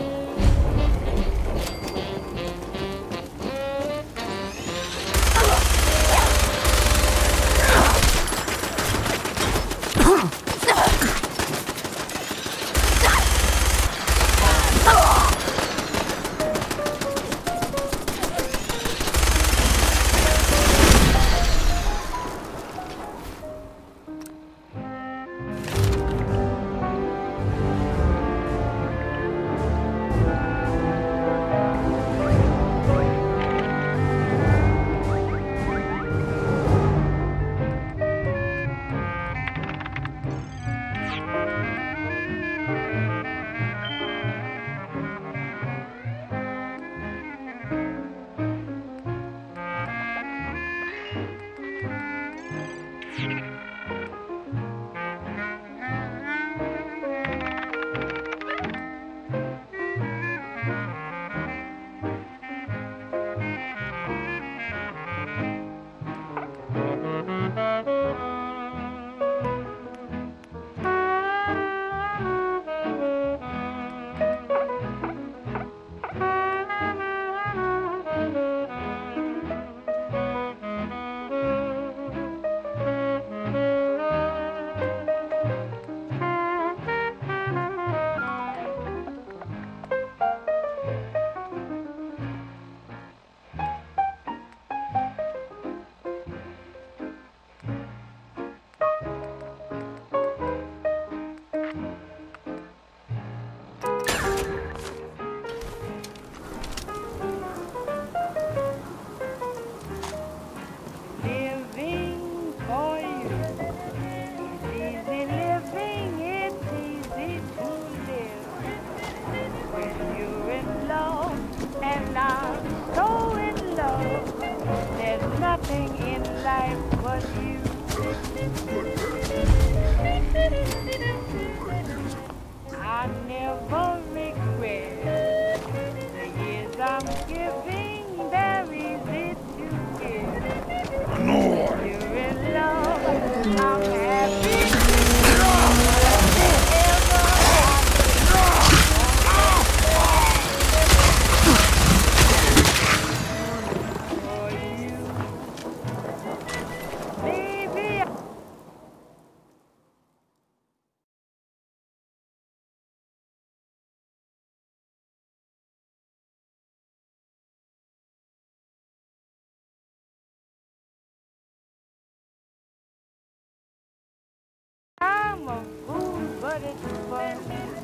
I'm a fool, but it's fun.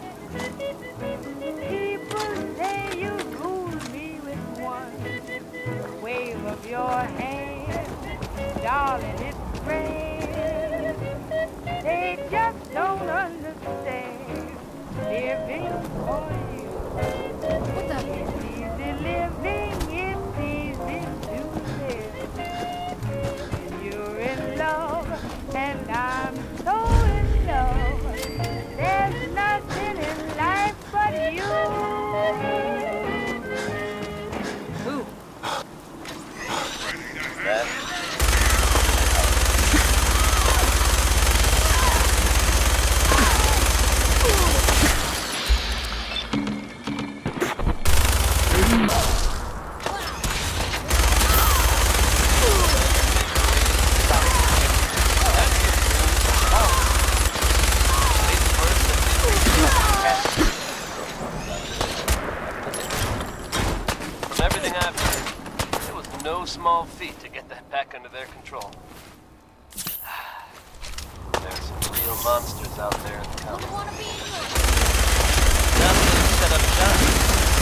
People say you rule me with one wave of your hand, darling, it's grand. They just don't understand living for you. What the? It's easy living, it's easy to live. And you're in love, and I'm so in love. There's nothing in life but you. Ooh. back under their control. There's some real monsters out there in the county. Now let's set up shop.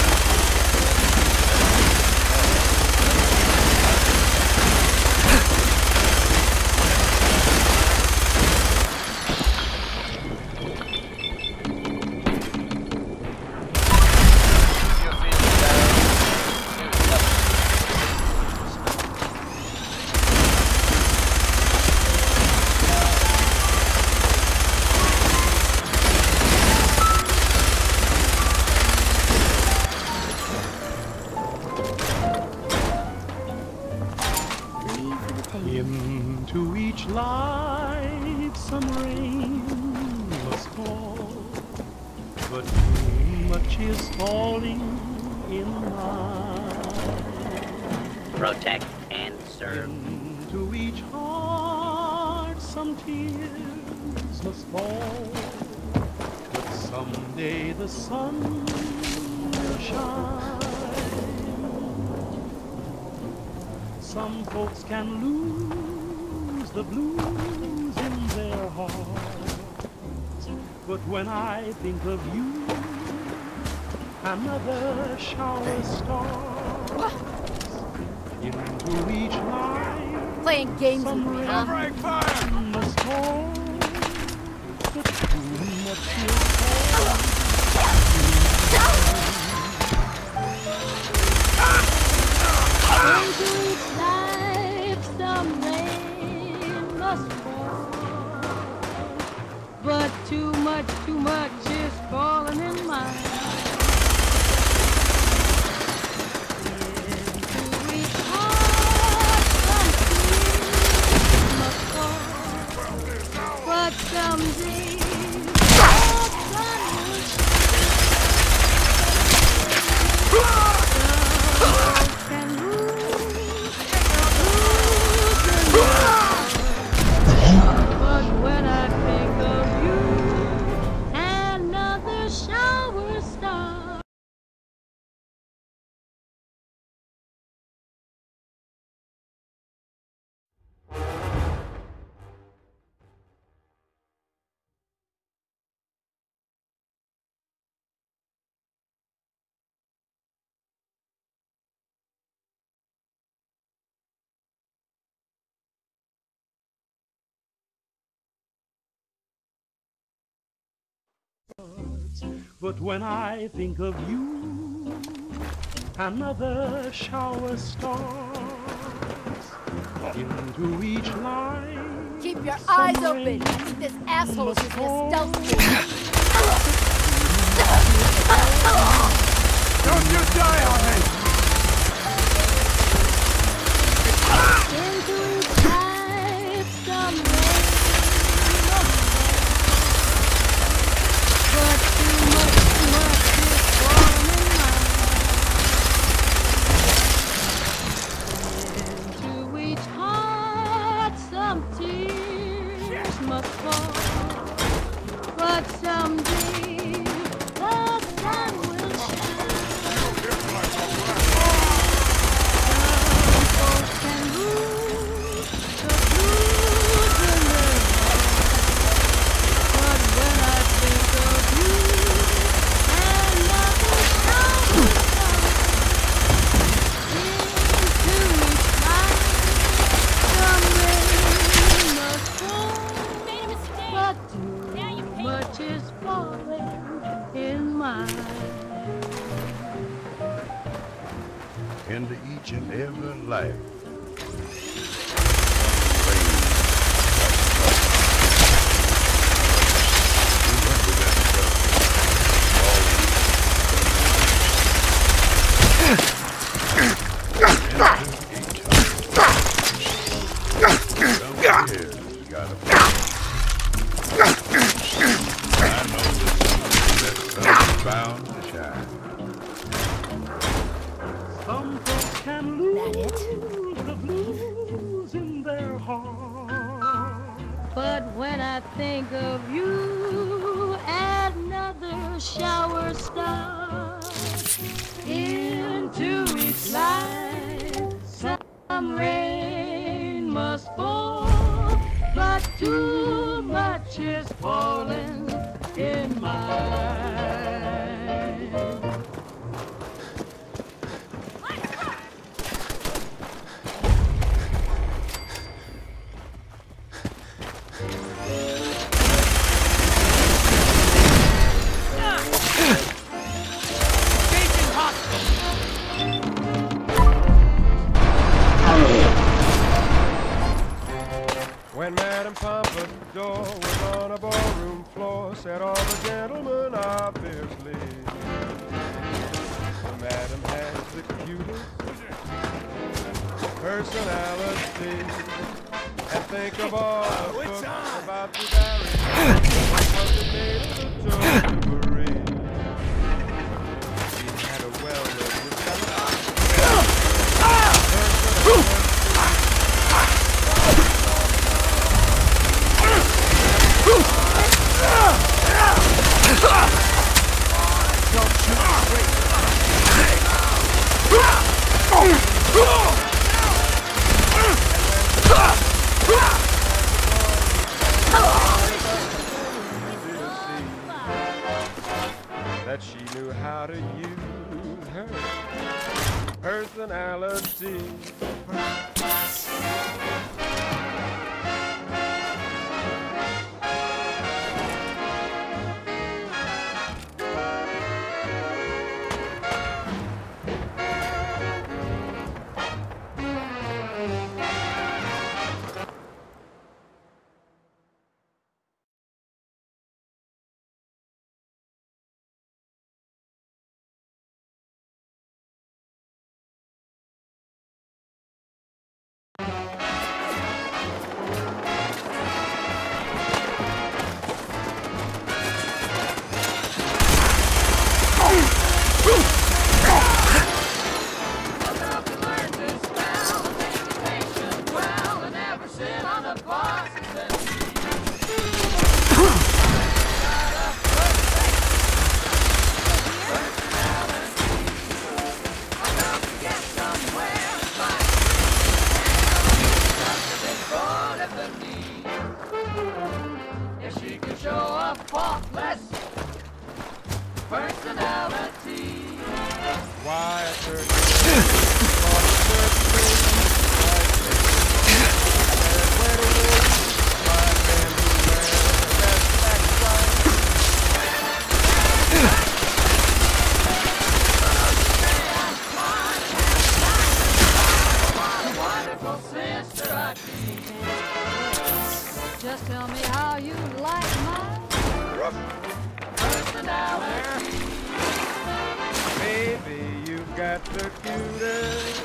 Into each life some rain must fall, but too much is falling in mine. Protect and serve. Into each heart some tears must fall, but someday the sun will shine. Some folks can lose the blues in their hearts, but when I think of you, another shower starts. Into each line, playing games with me, huh? Break fire! Must fall, but too much is falling. Into each life some rain must fall, but too much is falling in mine. Into each heart some tears must fall, but someday the sun will but when I think of you, another shower starts. But when I think of you, another shower starts. Into each line, keep your eyes open. I think this asshole is just stealth. Don't you die on me! Into each life some rain, but too much is falling in mine. Into each heart some tears must fall, but someday the sun will shine. Some folks can lose the blues in their hearts, but when I think of you, another shower much is falling in mine. Into each and every life. Bound to shine. Some folks can lose the blues in their heart, but when I think of you, another shower starts. Into each life some rain Too much is falling in my When Madame Pompadour was on a ballroom floor, said all the gentlemen obviously, Madame has the cutest personality. And think of all the books about the Barry of the Toteberry. She had a that she knew how to use her personality. Just tell me how you like my personality. Baby, you've got the cutest.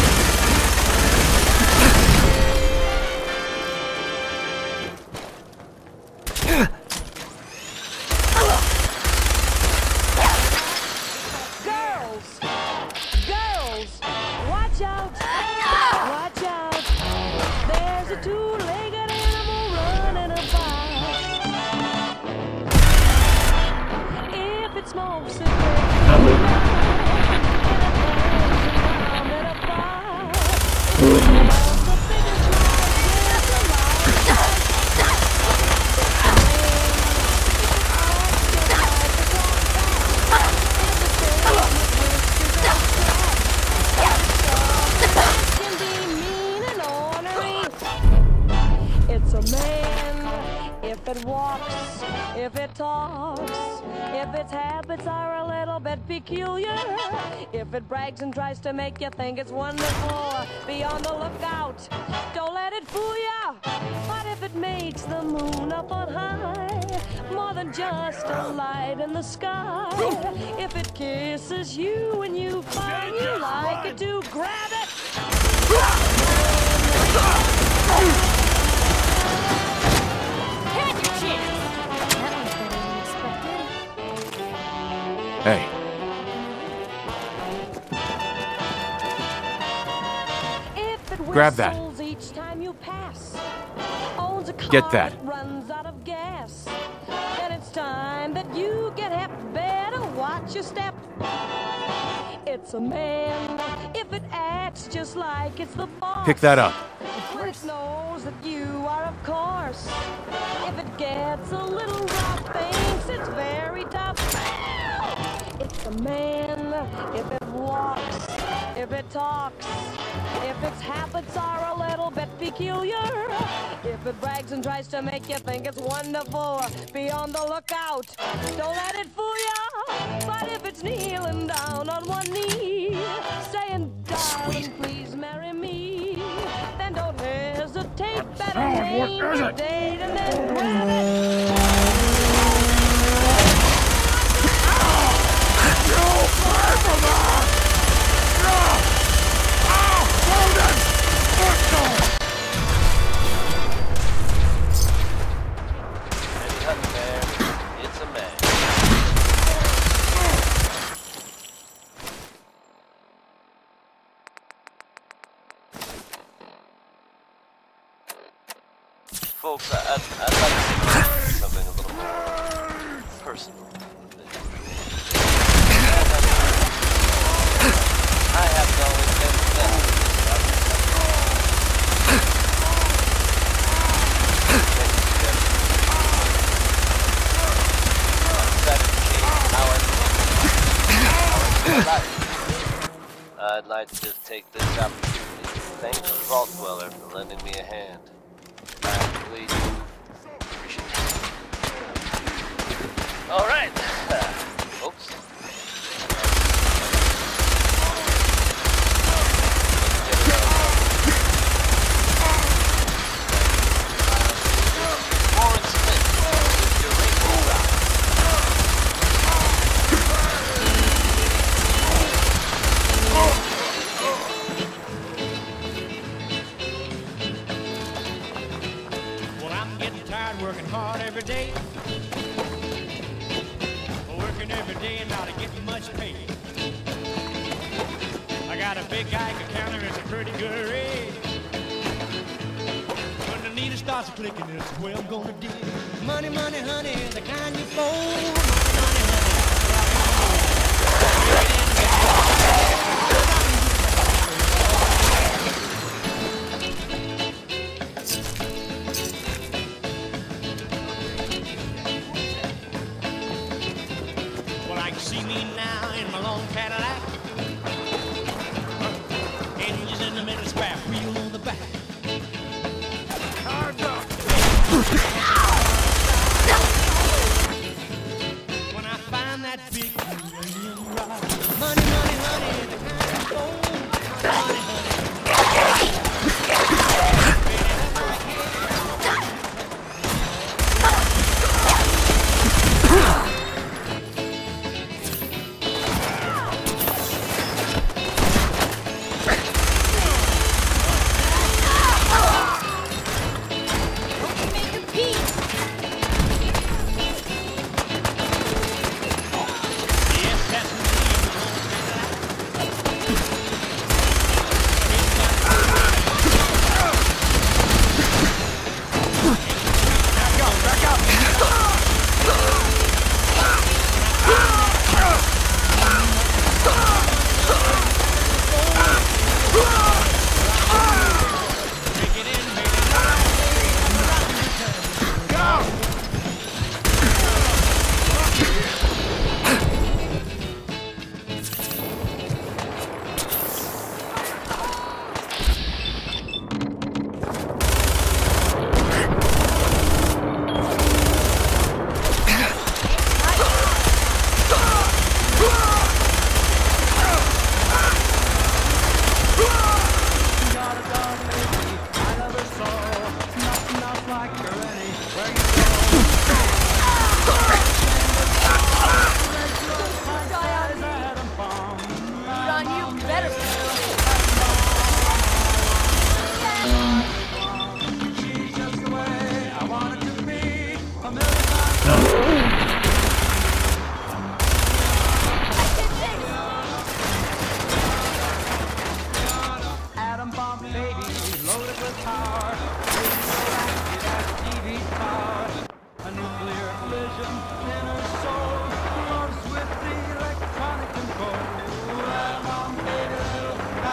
Girls, watch out, watch out. There's a two-legged animal running about. If it smokes cigarettes, around and about. The biggest it's a man if it walks, if it talks, if its habits are a little bit peculiar, if it brags and tries to make you think it's wonderful, be on the lookout, don't let it fool ya. What if it makes the moon up on high, more than just a light in the sky? If it kisses you and you find you like it to grab it. Hey. Grab that. Each time you pass, owns a car Get that. Runs out of gas. And it's time that you get hep. Better watch your step. It's a man if it acts just like it's the boss. Pick that up. When it knows that you are of course horse. If it gets a little rough, thinks it's very tough. It's a man if it walks, if it talks, if its habits are a little bit peculiar. If it brags and tries to make you think it's wonderful, be on the lookout, don't let it fool ya. But if it's kneeling down on one knee, saying, darling, please marry me, then don't hesitate, better name the date and then grab it. It's a man. Folks, I'd like to say something a little more personal. I have always been I'd like to just take this opportunity to thank the Vault Dweller for lending me a hand. I really do appreciate it. Alright, folks. Working hard every day. Working every day and not getting much pay. I got a big Geiger counter, it's a pretty good rate. When the needle starts clicking, it's the way I'm gonna dig. Money, money, honey, the kind you fold. See me now in my long Cadillac. Engines in the middle, scrap wheel on the back. Hard up. When I find that big uranium rock, money, money, honey, the kind of gold. Money, honey.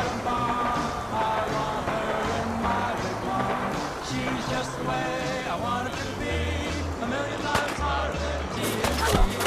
Just the way I want. a million times hotter than TNT.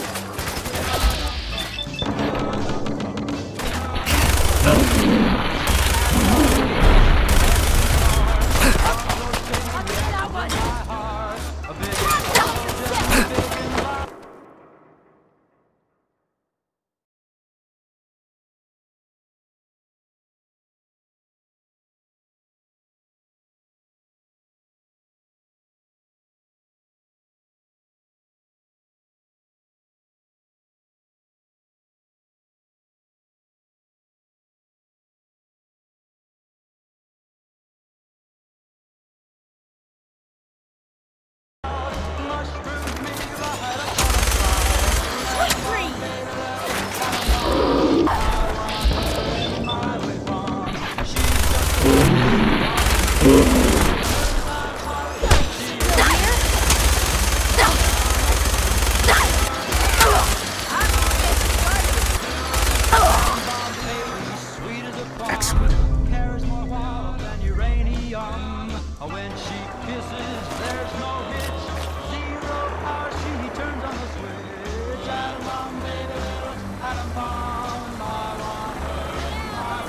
When she kisses, there's no hitch. 0 hour, she turns on the switch. Atom bomb, baby, little atom bomb. I want her in my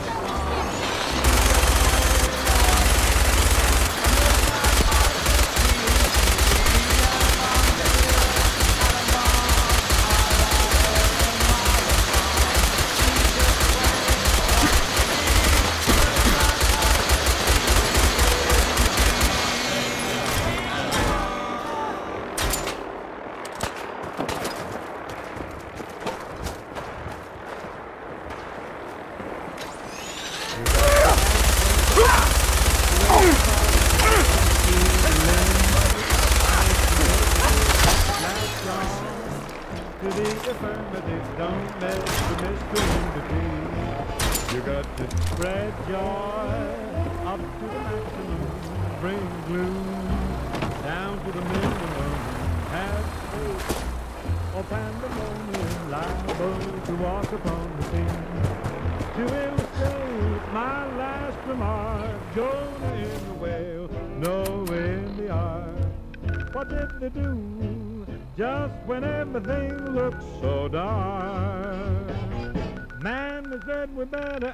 To the affirmative, don't let the mystery in between. You got to spread joy up to the maximum, bring gloom down to the minimum. Have faith or pandemonium liable to walk upon the scene. To illustrate my last remark, Jonah in the whale, Noah in the ark. What did they do just when everything looked so dark? Man, they said we better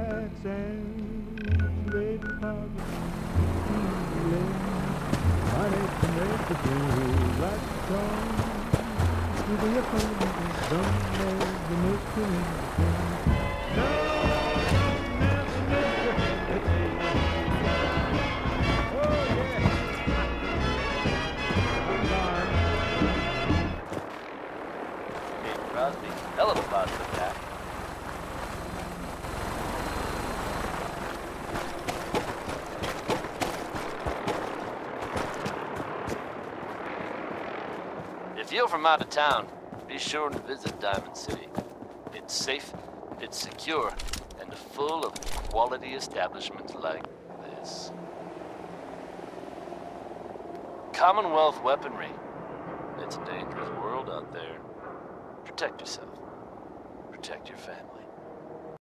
accentuate the positive feeling. I hate to make the blues like a song. To the affirmative, don't let the mystery in between. No, don't let the mystery in between. Oh, yeah. Crosby, hell of a positive attack. If you're from out of town, be sure to visit Diamond City. It's safe, it's secure, and full of quality establishments like this. Commonwealth weaponry. It's a dangerous world out there. Protect yourself. Protect your family.